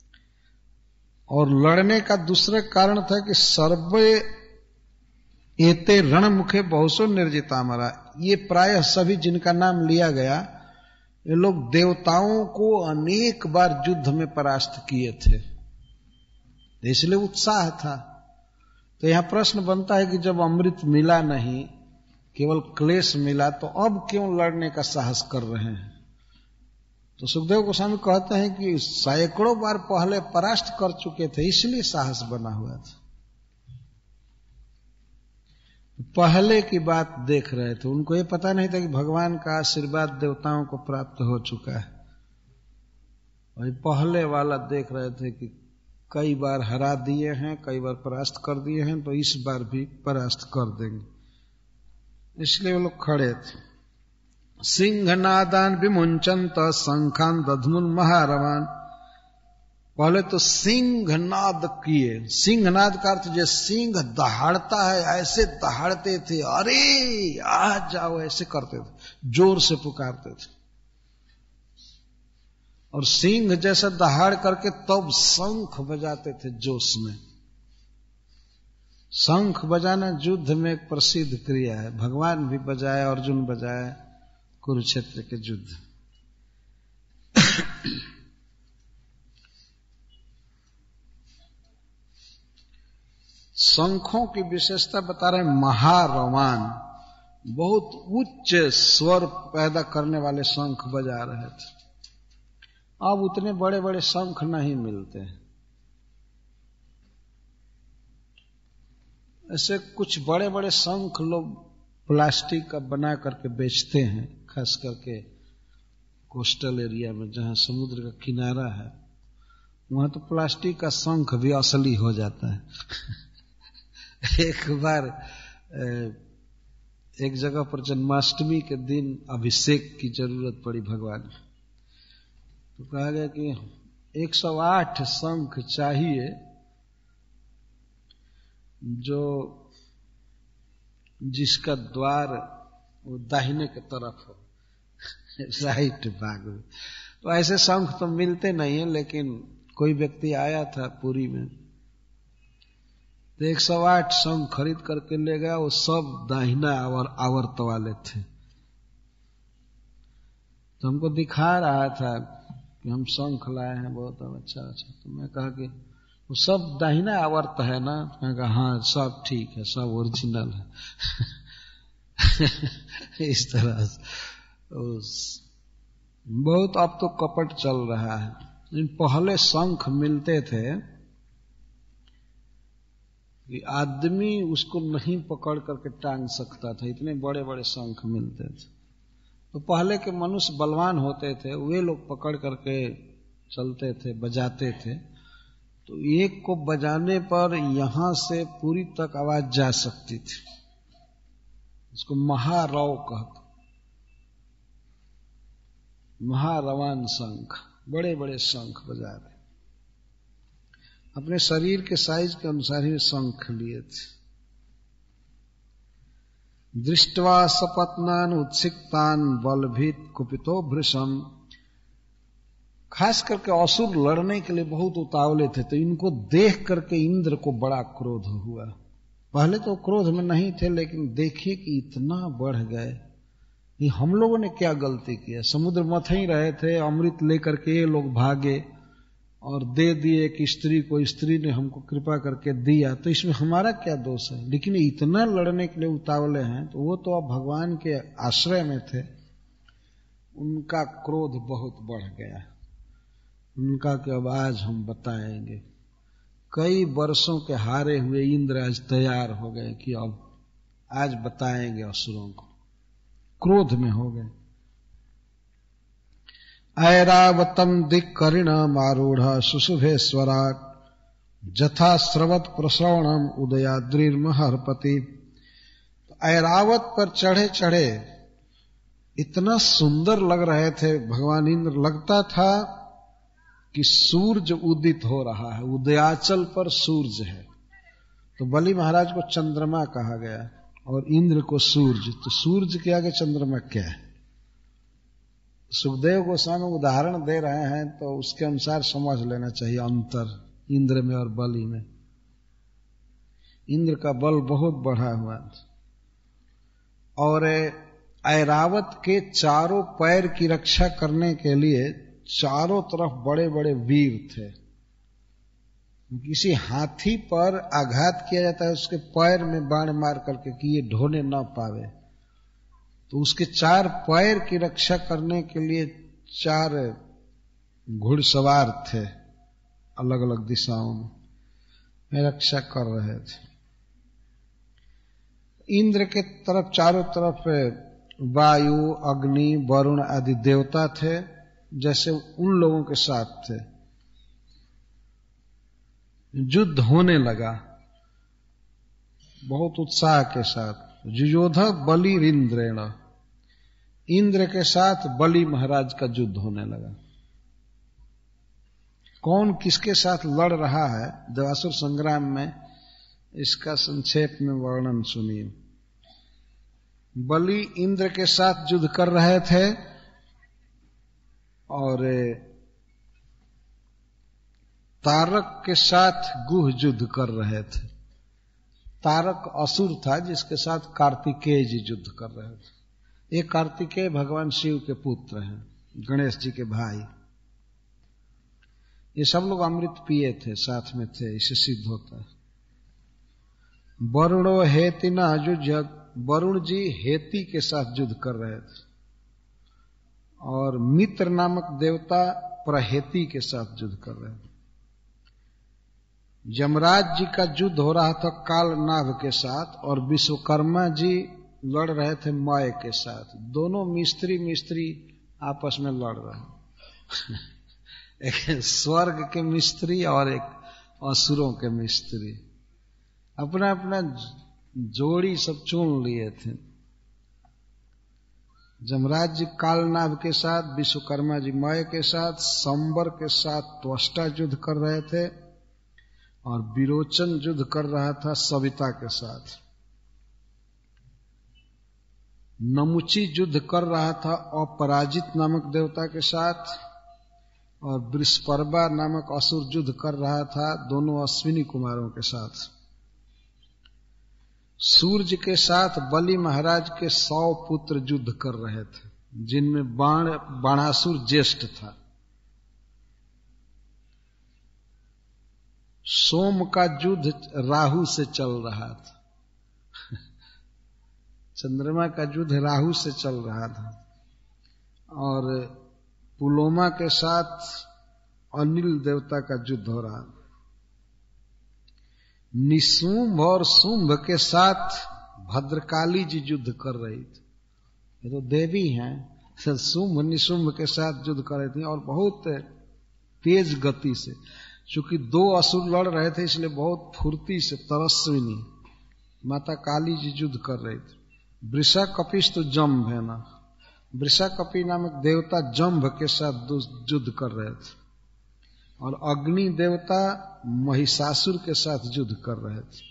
और लड़ने का दूसरा कारण था कि सर्वे एते रणमुखे बहुसो निर्जिता मरा, ये प्रायः सभी जिनका नाम लिया गया, ये लोग देवताओं को अनेक बार युद्ध में परास्त किए थे, इसलिए उत्साह था। तो यहां प्रश्न बनता है कि जब अमृत मिला नहीं, केवल क्लेश मिला, तो अब क्यों लड़ने का साहस कर रहे हैं? तो सुखदेव गोस्वामी कहते हैं कि सैकड़ों बार पहले परास्त कर चुके थे, इसलिए साहस बना हुआ था। पहले की बात देख रहे थे, उनको ये पता नहीं था कि भगवान का आशीर्वाद देवताओं को प्राप्त हो चुका है। और पहले वाला देख रहे थे कि कई बार हरा दिए हैं, कई बार परास्त कर दिए हैं, तो इस बार भी परास्त कर देंगे, इसलिए वो लोग खड़े थे। सिंहनादान विमुंचंत शंखान दधमुन महारवान। पहले तो सिंहनाद किए। सिंहनाद का अर्थ जैसे सिंह दहाड़ता है ऐसे दहाड़ते थे, अरे आ जाओ ऐसे करते थे, जोर से पुकारते थे। और सिंह जैसा दहाड़ करके तब शंख बजाते थे जोश में। शंख बजाना युद्ध में एक प्रसिद्ध क्रिया है। भगवान भी बजाए, अर्जुन बजाए कुरुक्षेत्र के युद्ध। शंखों की विशेषता बता रहे हैं। महारवान, बहुत उच्च स्वर पैदा करने वाले शंख बजा रहे थे। अब उतने बड़े बड़े शंख नहीं मिलते हैं। ऐसे कुछ बड़े बड़े शंख लोग प्लास्टिक का बना करके बेचते हैं, खास करके कोस्टल एरिया में जहां समुद्र का किनारा है, वहां तो प्लास्टिक का शंख भी असली हो जाता है। एक बार एक जगह पर जन्माष्टमी के दिन अभिषेक की जरूरत पड़ी भगवान, तो कहा गया कि 108 शंख चाहिए जो जिसका द्वार वो दाहिने की तरफ हो, राइट भाग में। तो ऐसे शंख तो मिलते नहीं है, लेकिन कोई व्यक्ति आया था पुरी में, तो 108 शंख खरीद करके ले गया। वो सब दाहिना आवर्त वाले थे। तो हमको दिखा रहा था कि हम शंख लाए हैं, बहुत अच्छा अच्छा। तो मैं कहा कि वो सब दाहिना आवर्त है ना? मैं कहा हाँ सब ठीक है, सब ओरिजिनल है। इस तरह से बहुत अब तो कपट चल रहा है। लेकिन पहले शंख मिलते थे कि आदमी उसको नहीं पकड़ करके टांग सकता था, इतने बड़े बड़े शंख मिलते थे। तो पहले के मनुष्य बलवान होते थे, वे लोग पकड़ करके चलते थे, बजाते थे। तो एक को बजाने पर यहां से पूरी तक आवाज जा सकती थी। इसको महारव कहते, महारवान शंख, बड़े बड़े शंख बजा रहे। अपने शरीर के साइज के अनुसार ही शंख लिए थे। दृष्टवा सपत्नान उत्सिक्तान बलभीत कुपितो भृशम। खास करके असुर लड़ने के लिए बहुत उतावले थे, तो इनको देख करके इंद्र को बड़ा क्रोध हुआ। पहले तो क्रोध में नहीं थे, लेकिन देखिए कि इतना बढ़ गए। ये हम लोगों ने क्या गलती किया? समुद्र मथ ही रहे थे, अमृत लेकर के ये लोग भागे और दे दिए कि स्त्री को, स्त्री ने हमको कृपा करके दिया, तो इसमें हमारा क्या दोष है? लेकिन इतना लड़ने के लिए उतावले हैं, तो वो तो अब भगवान के आश्रय में थे, उनका क्रोध बहुत बढ़ गया। उनका कि अब आज हम बताएंगे। कई वर्षों के हारे हुए इंद्र आज तैयार हो गए कि अब आज बताएंगे असुरों को। क्रोध में हो गए। ऐरावतम दिक्करिण मारूढ़ सुशुभेश्वरा जथा स्रवत प्रश्रवणम उदयाद्रिर्महर्पति। ऐरावत पर चढ़े चढ़े इतना सुंदर लग रहे थे भगवान इंद्र, लगता था कि सूरज उदित हो रहा है। उदयाचल पर सूरज है, तो बलि महाराज को चंद्रमा कहा गया और इंद्र को सूरज। तो सूरज के आगे चंद्रमा क्या है? सुखदेव गोस्वामी उदाहरण दे रहे हैं, तो उसके अनुसार समझ लेना चाहिए अंतर इंद्र में और बलि में। इंद्र का बल बहुत बढ़ा हुआ था, और ऐरावत के चारों पैर की रक्षा करने के लिए चारों तरफ बड़े बड़े वीर थे। किसी हाथी पर आघात किया जाता है, उसके पैर में बाण मार करके कि ये ढोने न पावे, तो उसके 4 पैर की रक्षा करने के लिए 4 घुड़सवार थे, अलग अलग दिशाओं में रक्षा कर रहे थे। इंद्र के तरफ चारों तरफ वायु, अग्नि, वरुण आदि देवता थे, जैसे उन लोगों के साथ थे। युद्ध होने लगा बहुत उत्साह के साथ। युयोध बलिरिंद्रेण, इंद्र के साथ बलि महाराज का युद्ध होने लगा। कौन किसके साथ लड़ रहा है, देवासुर संग्राम में, इसका संक्षेप में वर्णन सुनिए। बलि इंद्र के साथ युद्ध कर रहे थे और तारक के साथ गुह युद्ध कर रहे थे। तारक असुर था जिसके साथ कार्तिकेय जी युद्ध कर रहे थे। ये कार्तिकेय भगवान शिव के पुत्र हैं, गणेश जी के भाई। ये सब लोग अमृत पिए थे, साथ में थे, इसे सिद्ध होता है। वरुणो हेतिना युज्य, वरुण जी हेति के साथ युद्ध कर रहे थे और मित्र नामक देवता प्रहेति के साथ युद्ध कर रहे थे। यमराज जी का युद्ध हो रहा था कालनाभ के साथ और विश्वकर्मा जी लड़ रहे थे मय के साथ। दोनों मिस्त्री आपस में लड़ रहे एक स्वर्ग के मिस्त्री और एक असुरों के मिस्त्री, अपना अपना जोड़ी सब चुन लिए थे। यमराज जी कालनाभ के साथ, विश्वकर्मा जी मय के साथ, संबर के साथ त्वष्टा युद्ध कर रहे थे और विरोचन युद्ध कर रहा था सविता के साथ। नमुची युद्ध कर रहा था अपराजित नामक देवता के साथ और वृषपर्वा नामक असुर युद्ध कर रहा था दोनों अश्विनी कुमारों के साथ। सूर्य के साथ बलि महाराज के 100 पुत्र युद्ध कर रहे थे, जिनमें बाणासुर ज्येष्ठ था। सोम का युद्ध राहु से चल रहा था चंद्रमा का युद्ध राहु से चल रहा था और पुलोमा के साथ अनिल देवता का युद्ध हो रहा था। निशुंभ और शुंभ के साथ भद्रकाली जी युद्ध कर रही थी। ये तो देवी हैं, शुंभ निशुंभ के साथ युद्ध कर रही थी और बहुत तेज गति से। चूंकि 2 असुर लड़ रहे थे इसलिए बहुत फुर्ती से तरस्विनी माता काली जी युद्ध कर रही थी। वृषा कपिश तो जम्भ है ना, वृषा कपि नामक देवता जम्भ के साथ युद्ध कर रहे थे और अग्नि देवता महिषासुर के साथ युद्ध कर रहे थे।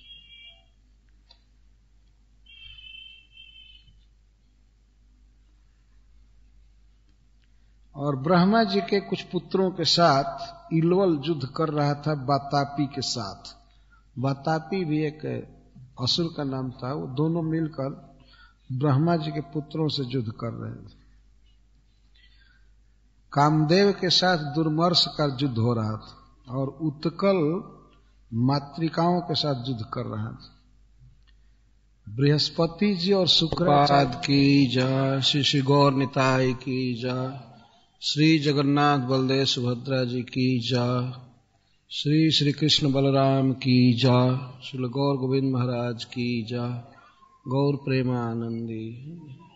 और ब्रह्मा जी के कुछ पुत्रों के साथ इलवल युद्ध कर रहा था वातापी के साथ। वातापी भी एक असुर का नाम था। वो दोनों मिलकर ब्रह्मा जी के पुत्रों से युद्ध कर रहे थे। कामदेव के साथ दुर्मर्ष का युद्ध हो रहा था और उत्कल मातृकाओं के साथ युद्ध कर रहा था। बृहस्पति जी और शुक्राचार्य की जय, श्री गौर निताय की जय, श्री जगन्नाथ बलदेव सुभद्रा जी की जय, श्री श्री कृष्ण बलराम की जय, श्री गौर गोविंद महाराज की जय, गौर प्रेमानंदी।